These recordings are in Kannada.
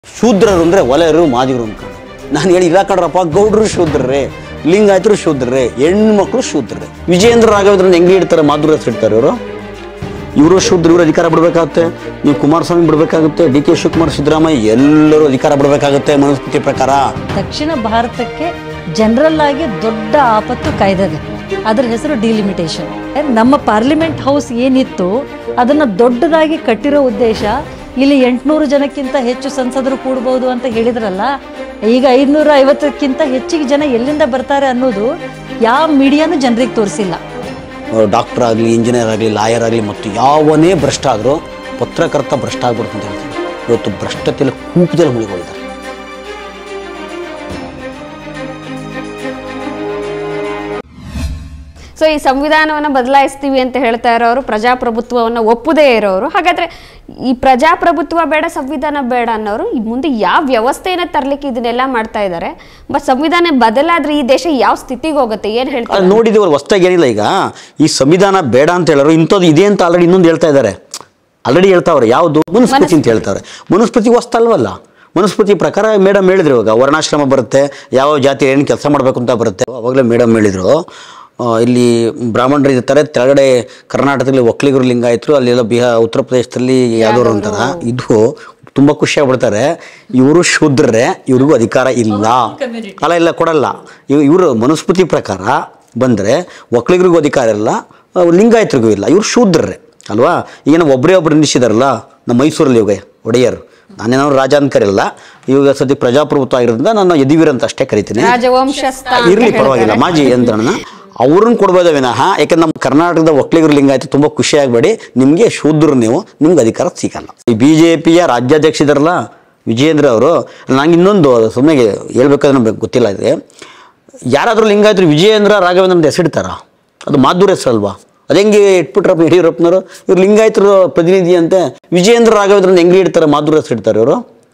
ಶೂದ್ರರು ಅಂದರೆ ಒಲೆಯರು ಮಾದಿಗರು ಅನ್ಕೊಂಡು ನಾನು ಹೇಳಿ ಇಲ್ಲ ಕಣ್ರಪ್ಪ, ಗೌಡ್ರು ಶೂದ್ರರೇ, ಲಿಂಗಾಯತರು ಶೂದ್ರರೇ, ಹೆಣ್ಮಕ್ಳು ಶೂದ್ರರೇ. ವಿಜಯೇಂದ್ರ ರಾಘವೇಂದ್ರನ್ನ ಹೆಂಗೆ ಇಡ್ತಾರೆ, ಮಾಧುರ ಹೆಸರು ಇಡ್ತಾರೆ ಇವರು ಶೂದ್ರ, ಇವರು ಅಧಿಕಾರ ಬಿಡಬೇಕಾಗುತ್ತೆ. ನೀವು ಕುಮಾರಸ್ವಾಮಿ ಬಿಡಬೇಕಾಗುತ್ತೆ, ಡಿ ಕೆ ಶಿವಕುಮಾರ್, ಸಿದ್ದರಾಮಯ್ಯ ಎಲ್ಲರೂ ಅಧಿಕಾರ ಬಿಡಬೇಕಾಗುತ್ತೆ ಮನುಸ್ಮೃತಿ ಪ್ರಕಾರ. ದಕ್ಷಿಣ ಭಾರತಕ್ಕೆ ಜನರಲ್ ಆಗಿ ದೊಡ್ಡ ಆಪತ್ತು ಕಾಯ್ದಿದೆ, ಅದರ ಹೆಸರು ಡಿಲಿಮಿಟೇಷನ್. ನಮ್ಮ ಪಾರ್ಲಿಮೆಂಟ್ ಹೌಸ್ ಏನಿತ್ತು ಅದನ್ನು ದೊಡ್ಡದಾಗಿ ಕಟ್ಟಿರೋ ಉದ್ದೇಶ ಇಲ್ಲಿ 800 ಜನಕ್ಕಿಂತ ಹೆಚ್ಚು ಸಂಸದರು ಕೂಡಬಹುದು ಅಂತ ಹೇಳಿದ್ರಲ್ಲ. ಈಗ 550ಕ್ಕಿಂತ ಹೆಚ್ಚಿಗೆ ಜನ ಎಲ್ಲಿಂದ ಬರ್ತಾರೆ ಅನ್ನೋದು ಯಾವ ಮೀಡಿಯಾನು ಜನರಿಗೆ ತೋರಿಸಿಲ್ಲ. ಡಾಕ್ಟರ್ ಆಗಲಿ, ಇಂಜಿನಿಯರ್ ಆಗಲಿ, ಲಾಯರ್ ಆಗಲಿ, ಮತ್ತು ಯಾವನೇ ಭ್ರಷ್ಟ ಆದರೂ ಪತ್ರಕರ್ತ ಭ್ರಷ್ಟ ಆಗ್ಬಿಡ್ತು ಅಂತ ಹೇಳ್ತಾರೆ. ಇವತ್ತು ಭ್ರಷ್ಟತೆಯಲ್ಲಿ ಕೂಪದಲ್ಲಿ ಮುಳುಗೋಗಿದ್ದಾರೆ. ಸೊ ಈ ಸಂವಿಧಾನವನ್ನು ಬದಲಾಯಿಸ್ತೀವಿ ಅಂತ ಹೇಳ್ತಾ ಇರೋರು ಪ್ರಜಾಪ್ರಭುತ್ವವನ್ನು ಒಪ್ಪದೇ ಇರೋರು. ಹಾಗಾದ್ರೆ ಈ ಪ್ರಜಾಪ್ರಭುತ್ವ ಬೇಡ, ಸಂವಿಧಾನ ಬೇಡ ಅನ್ನೋರು ಮುಂದೆ ಯಾವ ವ್ಯವಸ್ಥೆಯನ್ನ ತರಲಿಕ್ಕೆ ಇದನ್ನೆಲ್ಲ ಮಾಡ್ತಾ ಇದ್ದಾರೆ. ಬಟ್ ಸಂವಿಧಾನ ಬದಲಾದ್ರೆ ಈ ದೇಶ ಯಾವ ಸ್ಥಿತಿಗೆ ಹೋಗುತ್ತೆ, ಏನ್ ಹೇಳ್ತಾರೆ ನೋಡಿದವರು. ಹೊಸದಾಗಿ ಏನಿಲ್ಲ, ಈಗ ಈ ಸಂವಿಧಾನ ಬೇಡ ಅಂತ ಹೇಳೋರು ಇಂಥದ್ದು ಇದೆ ಅಂತ ಆಲ್ರೆಡಿ ಇನ್ನೊಂದು ಹೇಳ್ತಾ ಇದ್ದಾರೆ. ಆಲ್ರೆಡಿ ಹೇಳ್ತಾವ್ರೆ, ಯಾವುದು ಮನುಸ್ಮೃತಿ ಅಂತ ಹೇಳ್ತಾರೆ. ಮನುಸ್ಮೃತಿ ಹೊಸ್ತಲ್ವಲ್ಲ. ಮನುಸ್ಮೃತಿ ಪ್ರಕಾರ ಮೇಡಮ್ ಹೇಳಿದ್ರು, ಇವಾಗ ವರ್ಣಾಶ್ರಮ ಬರುತ್ತೆ, ಯಾವ ಜಾತಿ ಏನು ಕೆಲಸ ಮಾಡಬೇಕು ಅಂತ ಬರುತ್ತೆ. ಅವಾಗಲೇ ಮೇಡಮ್ ಹೇಳಿದ್ರು, ಇಲ್ಲಿ ಬ್ರಾಹ್ಮಣರು ಇರ್ತಾರೆ, ಕೆಳಗಡೆ ಕರ್ನಾಟಕದಲ್ಲಿ ಒಕ್ಕಲಿಗರು, ಲಿಂಗಾಯತರು, ಅಲ್ಲೆಲ್ಲ ಉತ್ತರ ಪ್ರದೇಶದಲ್ಲಿ ಯಾದವರು ಅಂತಾರ. ಇದು ತುಂಬ ಖುಷಿ ಆಗ್ಬಿಡ್ತಾರೆ. ಇವರು ಶೂದ್ರರೇ, ಇವ್ರಿಗೂ ಅಧಿಕಾರ ಇಲ್ಲ, ಅಲ್ಲ ಇಲ್ಲ ಕೊಡಲ್ಲ. ಇವರು ಮನುಸ್ಮೃತಿ ಪ್ರಕಾರ ಬಂದರೆ ಒಕ್ಕಲಿಗರಿಗೂ ಅಧಿಕಾರ ಇಲ್ಲ, ಲಿಂಗಾಯತರಿಗೂ ಇಲ್ಲ, ಇವ್ರು ಶೂದ್ರರೇ ಅಲ್ವಾ. ಈಗೇನೋ ಒಬ್ಬರೇ ಒಬ್ಬರು ನಿಲ್ಲಿಸಿದಾರಲ್ಲ ನಮ್ಮ ಮೈಸೂರಲ್ಲಿ, ಇವಾಗ ಒಡೆಯರು, ನಾನೇನಾದ್ರು ರಾಜ ಅಂತ ಕರೆಯಲ್ಲ, ಇವಾಗ ಸದ್ಯ ಪ್ರಜಾಪ್ರಭುತ್ವ ಆಗಿರೋದ್ರಿಂದ ನಾನು ಯದುವೀರ್ ಅಂತ ಅಷ್ಟೇ ಕರಿತೀನಿ. ಇರಲಿ ಪರವಾಗಿಲ್ಲ, ಮಾಜಿ ಯಂತ್ರಣ ಅವ್ರನ್ನ ಕೊಡ್ಬೋದ ವಿನಃ. ಯಾಕಂದ್ರೆ ನಮ್ಮ ಕರ್ನಾಟಕದ ಒಕ್ಕಲಿಗರು, ಲಿಂಗಾಯತ ತುಂಬ ಖುಷಿ ಆಗಬೇಡಿ, ನಿಮಗೆ ಶೂದ್ರರು, ನಿಮ್ಗೆ ಅಧಿಕಾರ ಸಿಗಲ್ಲ. ಈ BJPಯ ರಾಜ್ಯಾಧ್ಯಕ್ಷ ಇದಾರಲ್ಲ ವಿಜಯೇಂದ್ರ ಅವರು, ನಂಗೆ ಇನ್ನೊಂದು ಸುಮ್ಮನೆ ಹೇಳ್ಬೇಕಾದ್ರೆ ನಮಗೆ ಗೊತ್ತಿಲ್ಲ, ಇದೆ ಯಾರಾದರೂ ಲಿಂಗಾಯತರು ವಿಜಯೇಂದ್ರ ರಾಘವೇಂದ್ರ ಅಂತ ಹೆಸರಿಡ್ತಾರ? ಅದು ಮಾಧುರ ಹೆಸರಲ್ವಾ? ಅದು ಹೆಂಗೆ ಇಟ್ಬಿಟ್ರಪ್ಪ ಯಡಿಯೂರಪ್ಪನವರು? ಇವ್ರು ಲಿಂಗಾಯತರು ಪ್ರತಿನಿಧಿ ಅಂತೆ, ವಿಜಯೇಂದ್ರ ರಾಘವೇಂದ್ರ ಹೆಂಗೆ ಇಡ್ತಾರೆ, ಮಾಧುರ ಹೆಸರಿಡ್ತಾರೆ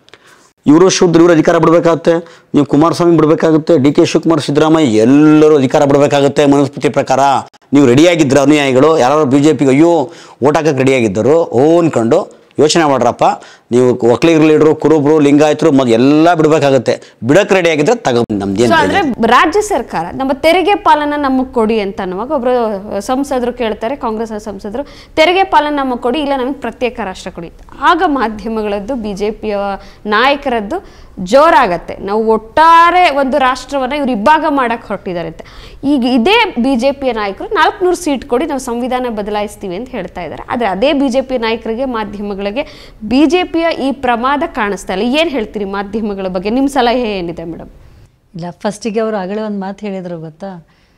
ಇವರು ಶೂದ್ರ, ಇವರು ಅಧಿಕಾರ ಬಿಡಬೇಕಾಗುತ್ತೆ. ನೀವು ಕುಮಾರಸ್ವಾಮಿ ಬಿಡಬೇಕಾಗುತ್ತೆ, ಡಿ ಕೆ ಶಿವಕುಮಾರ್, ಸಿದ್ದರಾಮಯ್ಯ ಎಲ್ಲರೂ ಅಧಿಕಾರ ಬಿಡಬೇಕಾಗುತ್ತೆ ಮನುಸ್ಮೃತಿ ಪ್ರಕಾರ. ನೀವು ರೆಡಿಯಾಗಿದ್ದರು ಅನುಯಾಯಿಗಳು, ಯಾರು BJPಗೆ ಅಯ್ಯೋ ಓಟ್ ಹಾಕಕ್ಕೆ ರೆಡಿಯಾಗಿದ್ದರು, ಅನ್ಕೊಂಡು ಯೋಚನೆ ಮಾಡ್ರಪ್ಪ. ನೀವು ಒಕ್ಕಲಿಗರು, ಲೀಡರು, ಕುರುಬರು, ಲಿಂಗಾಯತರು ಎಲ್ಲ ಬಿಡಬೇಕಾಗುತ್ತೆ. ಬಿಡಕ್ಕೆ ರೆಡಿ ಆಗಿದ್ರೆ ನಮ್ದೇನು. ಅಂದ್ರೆ ರಾಜ್ಯ ಸರ್ಕಾರ ನಮ್ಮ ತೆರಿಗೆ ಪಾಲನ ನಮಗೆ ಕೊಡಿ ಅಂತ ಅನ್ನುವಾಗ ಒಬ್ರು ಸಂಸದರು ಕೇಳ್ತಾರೆ, ಕಾಂಗ್ರೆಸ್ ಸಂಸದರು, ತೆರಿಗೆ ಪಾಲನ ನಮಗೆ ಕೊಡಿ, ಇಲ್ಲ ನಮಗೆ ಪ್ರತ್ಯೇಕ ರಾಷ್ಟ್ರ ಕೊಡಿ. ಆಗ ಮಾಧ್ಯಮಗಳದ್ದು, BJPಯ ನಾಯಕರದ್ದು ಜೋರಾಗತ್ತೆ. ನಾವು ಒಟ್ಟಾರೆ ಒಂದು ರಾಷ್ಟ್ರವನ್ನ ಇವ್ರು ಇಬ್ಬಾಗ ಮಾಡಕ್ ಹೊರಟಿದ್ದಾರೆ ಅಂತ. ಈಗ ಇದೇ BJPಯ ನಾಯಕರು 400 ಸೀಟ್ ಕೊಡಿ, ನಾವು ಸಂವಿಧಾನ ಬದಲಾಯಿಸ್ತೀವಿ ಅಂತ ಹೇಳ್ತಾ ಇದ್ದಾರೆ. ಆದ್ರೆ ಅದೇ BJP ನಾಯಕರಿಗೆ, ಮಾಧ್ಯಮಗಳಿಗೆ BJPಯ ಈ ಪ್ರಮಾದ ಕಾಣಿಸ್ತಾ ಇಲ್ಲ. ಏನ್ ಹೇಳ್ತೀರಿ ಮಾಧ್ಯಮಗಳ ಬಗ್ಗೆ? ನಿಮ್ಮ ಸಲಹೆ ಏನಿದೆ ಮೇಡಮ್? ಇಲ್ಲ, ಫಸ್ಟಿಗೆ ಅವರು ಆಗಲೇ ಒಂದು ಮಾತು ಹೇಳಿದ್ರು ಗೊತ್ತಾ,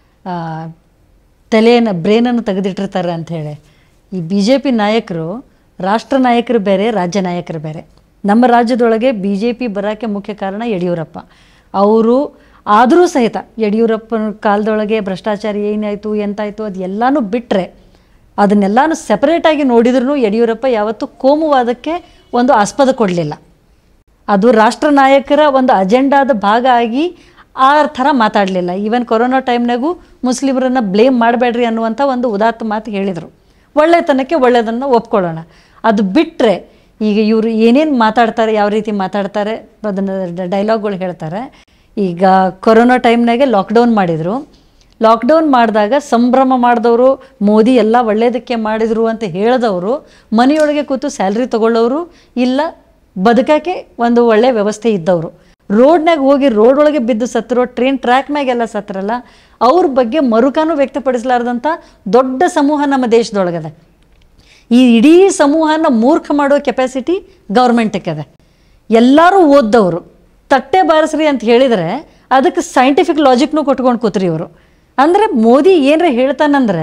ಬ್ರೇನನ್ನು ತೆಗೆದಿಟ್ಟಿರ್ತಾರೆ ಅಂಥೇಳಿ. ಈ BJP ನಾಯಕರು ರಾಷ್ಟ್ರ ನಾಯಕರು ಬೇರೆ, ರಾಜ್ಯ ನಾಯಕರು ಬೇರೆ. ನಮ್ಮ ರಾಜ್ಯದೊಳಗೆ BJP ಬರೋಕ್ಕೆ ಮುಖ್ಯ ಕಾರಣ ಯಡಿಯೂರಪ್ಪ ಅವರು. ಆದರೂ ಸಹಿತ ಯಡಿಯೂರಪ್ಪನ ಕಾಲದೊಳಗೆ ಭ್ರಷ್ಟಾಚಾರ ಏನಾಯಿತು, ಎಂತಾಯಿತು, ಅದು ಎಲ್ಲನೂ ಬಿಟ್ಟರೆ, ಅದನ್ನೆಲ್ಲನೂ ಸೆಪರೇಟಾಗಿ ನೋಡಿದ್ರೂ ಯಡಿಯೂರಪ್ಪ ಯಾವತ್ತೂ ಕೋಮುವಾದಕ್ಕೆ ಒಂದು ಆಸ್ಪದ ಕೊಡಲಿಲ್ಲ. ಅದು ರಾಷ್ಟ್ರ ನಾಯಕರ ಒಂದು ಅಜೆಂಡಾದ ಭಾಗ ಆಗಿ ಆ ಥರ ಮಾತಾಡಲಿಲ್ಲ. ಈವನ್ ಕೊರೋನಾ ಟೈಮ್ನಾಗೂ ಮುಸ್ಲಿಮರನ್ನು ಬ್ಲೇಮ್ ಮಾಡಬೇಡ್ರಿ ಅನ್ನುವಂಥ ಒಂದು ಉದಾತ್ತ ಮಾತು ಹೇಳಿದರು. ಒಳ್ಳೆತನಕ್ಕೆ ಒಳ್ಳೆಯದನ್ನು ಒಪ್ಕೊಳ್ಳೋಣ. ಅದು ಬಿಟ್ಟರೆ ಈಗ ಇವರು ಏನೇನು ಮಾತಾಡ್ತಾರೆ, ಯಾವ ರೀತಿ ಮಾತಾಡ್ತಾರೆ, ಅದನ್ನು ಡೈಲಾಗ್ಗಳು ಹೇಳ್ತಾರೆ. ಈಗ ಕೊರೋನಾ ಟೈಮ್ನಾಗೆ ಲಾಕ್ಡೌನ್ ಮಾಡಿದರು. ಲಾಕ್ಡೌನ್ ಮಾಡಿದಾಗ ಸಂಭ್ರಮ ಮಾಡಿದವರು, ಮೋದಿ ಎಲ್ಲ ಒಳ್ಳೆಯದಕ್ಕೆ ಮಾಡಿದರು ಅಂತ ಹೇಳಿದವರು, ಮನೆಯೊಳಗೆ ಕೂತು ಸ್ಯಾಲ್ರಿ ತೊಗೊಳ್ಳೋರು, ಇಲ್ಲ ಬದುಕಕ್ಕೆ ಒಂದು ಒಳ್ಳೆಯ ವ್ಯವಸ್ಥೆ ಇದ್ದವರು, ರೋಡ್ನಾಗ ಹೋಗಿ ರೋಡ್ ಒಳಗೆ ಬಿದ್ದು ಸತ್ತರು, ಟ್ರೈನ್ ಟ್ರ್ಯಾಕ್ ಮ್ಯಾಗೆಲ್ಲ ಸತ್ತರಲ್ಲ, ಅವ್ರ ಬಗ್ಗೆ ಮರುಕನೂ ವ್ಯಕ್ತಪಡಿಸಲಾರ್ದಂಥ ದೊಡ್ಡ ಸಮೂಹ ನಮ್ಮ ದೇಶದೊಳಗದೆ. ಈ ಇಡೀ ಸಮೂಹನ ಮೂರ್ಖ ಮಾಡೋ ಕೆಪಾಸಿಟಿ ಗೌರ್ಮೆಂಟಿಗೆ ಅದ. ಎಲ್ಲರೂ ಓದ್ದವರು ತಟ್ಟೆ ಬಾರಿಸ್ರಿ ಅಂತ ಹೇಳಿದರೆ ಅದಕ್ಕೆ ಸೈಂಟಿಫಿಕ್ ಲಾಜಿಕ್ನೂ ಕೊಟ್ಕೊಂಡು ಕೂತ್ರಿ ಇವರು. ಅಂದರೆ ಮೋದಿ ಏನರ ಹೇಳ್ತಾನಂದ್ರೆ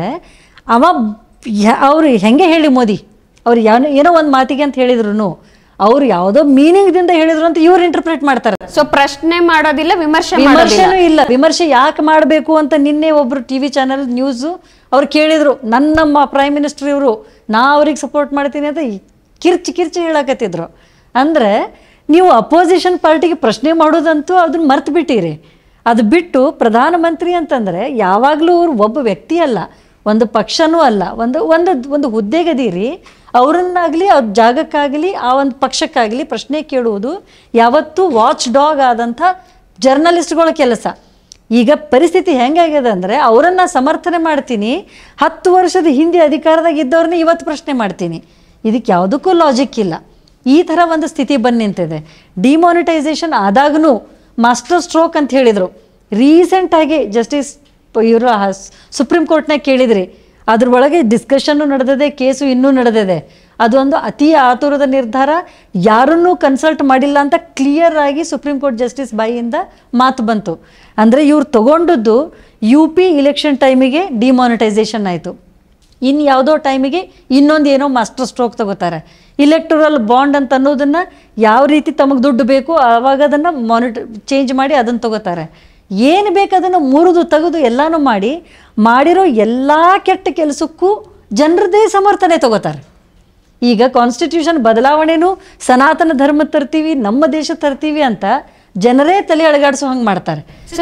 ಅವ್ರು ಹೆಂಗೆ ಹೇಳಿ ಮೋದಿ ಅವ್ರು ಏನೋ ಒಂದು ಮಾತಿಗೆ ಅಂತ ಹೇಳಿದ್ರು, ಅವ್ರು ಯಾವುದೋ ಮೀನಿಂಗ್ದಿಂದ ಹೇಳಿದ್ರು ಅಂತ ಇವ್ರು ಇಂಟರ್ಪ್ರಿಟ್ ಮಾಡ್ತಾರೆ. ಸೊ ಪ್ರಶ್ನೆ ಮಾಡೋದಿಲ್ಲ, ವಿಮರ್ಶೆನೂ ಇಲ್ಲ. ವಿಮರ್ಶೆ ಯಾಕೆ ಮಾಡಬೇಕು ಅಂತ ನಿನ್ನೆ ಒಬ್ರು TV ಚಾನಲ್ ನ್ಯೂಸು ಅವ್ರು ಕೇಳಿದ್ರು, ನಮ್ಮ ಪ್ರೈಮ್ ಮಿನಿಸ್ಟರ್ ಇವರು, ನಾ ಅವ್ರಿಗೆ ಸಪೋರ್ಟ್ ಮಾಡ್ತೀನಿ ಅಂತ ಕಿರ್ಚಿ ಹೇಳಕತ್ತಿದ್ರು. ಅಂದರೆ ನೀವು ಅಪೋಸಿಷನ್ ಪಾರ್ಟಿಗೆ ಪ್ರಶ್ನೆ ಮಾಡೋದಂತೂ ಅದನ್ನ ಮರ್ತು ಬಿಟ್ಟಿರಿ. ಅದು ಬಿಟ್ಟು ಪ್ರಧಾನಮಂತ್ರಿ ಅಂತಂದರೆ ಯಾವಾಗಲೂ ಅವ್ರು ಒಬ್ಬ ವ್ಯಕ್ತಿ ಅಲ್ಲ, ಒಂದು ಪಕ್ಷನೂ ಅಲ್ಲ, ಒಂದು ಹುದ್ದೆಗದೀರಿ. ಅವರನ್ನಾಗಲಿ ಅವ್ರ ಜಾಗಕ್ಕಾಗಲಿ ಆ ಒಂದು ಪಕ್ಷಕ್ಕಾಗಲಿ ಪ್ರಶ್ನೆ ಕೇಳುವುದು ಯಾವತ್ತೂ ವಾಚ್ ಡಾಗ್ ಆದಂಥ ಜರ್ನಲಿಸ್ಟ್ಗಳ ಕೆಲಸ. ಈಗ ಪರಿಸ್ಥಿತಿ ಹೆಂಗಾಗಿದೆ ಅಂದರೆ ಅವರನ್ನು ಸಮರ್ಥನೆ ಮಾಡ್ತೀನಿ, 10 ವರ್ಷದ ಹಿಂದೆ ಅಧಿಕಾರದಾಗ ಇದ್ದವ್ರನ್ನ ಇವತ್ತು ಪ್ರಶ್ನೆ ಮಾಡ್ತೀನಿ. ಇದಕ್ಕೆ ಯಾವುದಕ್ಕೂ ಲಾಜಿಕ್ ಇಲ್ಲ. ಈ ಥರ ಒಂದು ಸ್ಥಿತಿ ಬಂದು ನಿಂತಿದೆ. ಡಿಮಾನಿಟೈಸೇಷನ್ ಆದಾಗೂ ಮಾಸ್ಟರ್ ಸ್ಟ್ರೋಕ್ ಅಂತ ಹೇಳಿದರು. ರೀಸೆಂಟಾಗಿ ಜಸ್ಟಿಸ್ ಇವರು ಸುಪ್ರೀಂ ಕೋರ್ಟ್ನಾಗ ಕೇಳಿದ್ರಿ, ಅದ್ರ ಒಳಗೆ ಡಿಸ್ಕಷನ್ನು ನಡೆದಿದೆ, ಕೇಸು ಇನ್ನೂ ನಡೆದಿದೆ. ಅದೊಂದು ಅತಿ ಆತುರದ ನಿರ್ಧಾರ, ಯಾರನ್ನೂ ಕನ್ಸಲ್ಟ್ ಮಾಡಿಲ್ಲ ಅಂತ ಕ್ಲಿಯರ್ ಆಗಿ ಸುಪ್ರೀಂ ಕೋರ್ಟ್ ಜಸ್ಟಿಸ್ ಬಾಯಿಯಿಂದ ಮಾತು ಬಂತು. ಅಂದರೆ ಇವ್ರು ತಗೊಂಡದ್ದು UP ಇಲೆಕ್ಷನ್ ಟೈಮಿಗೆ ಡಿಮಾನಿಟೈಸೇಷನ್ ಆಯಿತು, ಇನ್ನು ಯಾವುದೋ ಟೈಮಿಗೆ ಇನ್ನೊಂದು ಏನೋ ಮಾಸ್ಟರ್ ಸ್ಟ್ರೋಕ್ ತಗೋತಾರೆ. ಇಲೆಕ್ಟೋರಲ್ ಬಾಂಡ್ ಅಂತ ಅನ್ನೋದನ್ನು ಯಾವ ರೀತಿ ತಮಗೆ ದುಡ್ಡು ಬೇಕು ಆವಾಗ ಅದನ್ನು ಚೇಂಜ್ ಮಾಡಿ ಅದನ್ನು ತಗೋತಾರೆ. ಏನು ಬೇಕು ಅದನ್ನು ಮುರಿದು ತೆಗೆದು ಎಲ್ಲನೂ ಮಾಡಿರೋ ಎಲ್ಲ ಕೆಟ್ಟ ಕೆಲಸಕ್ಕೂ ಜನರದೇ ಸಮರ್ಥನೆ ತಗೋತಾರೆ. ಈಗ ಕಾನ್ಸ್ಟಿಟ್ಯೂಷನ್ ಬದಲಾವಣೆನೂ ಸನಾತನ ಧರ್ಮ ತರ್ತೀವಿ, ನಮ್ಮ ದೇಶ ತರ್ತೀವಿ ಅಂತ ಜನರೇ ತಲೆ ಅಳಗಾಡಿಸೋ ಹಂಗೆ ಮಾಡ್ತಾರೆ.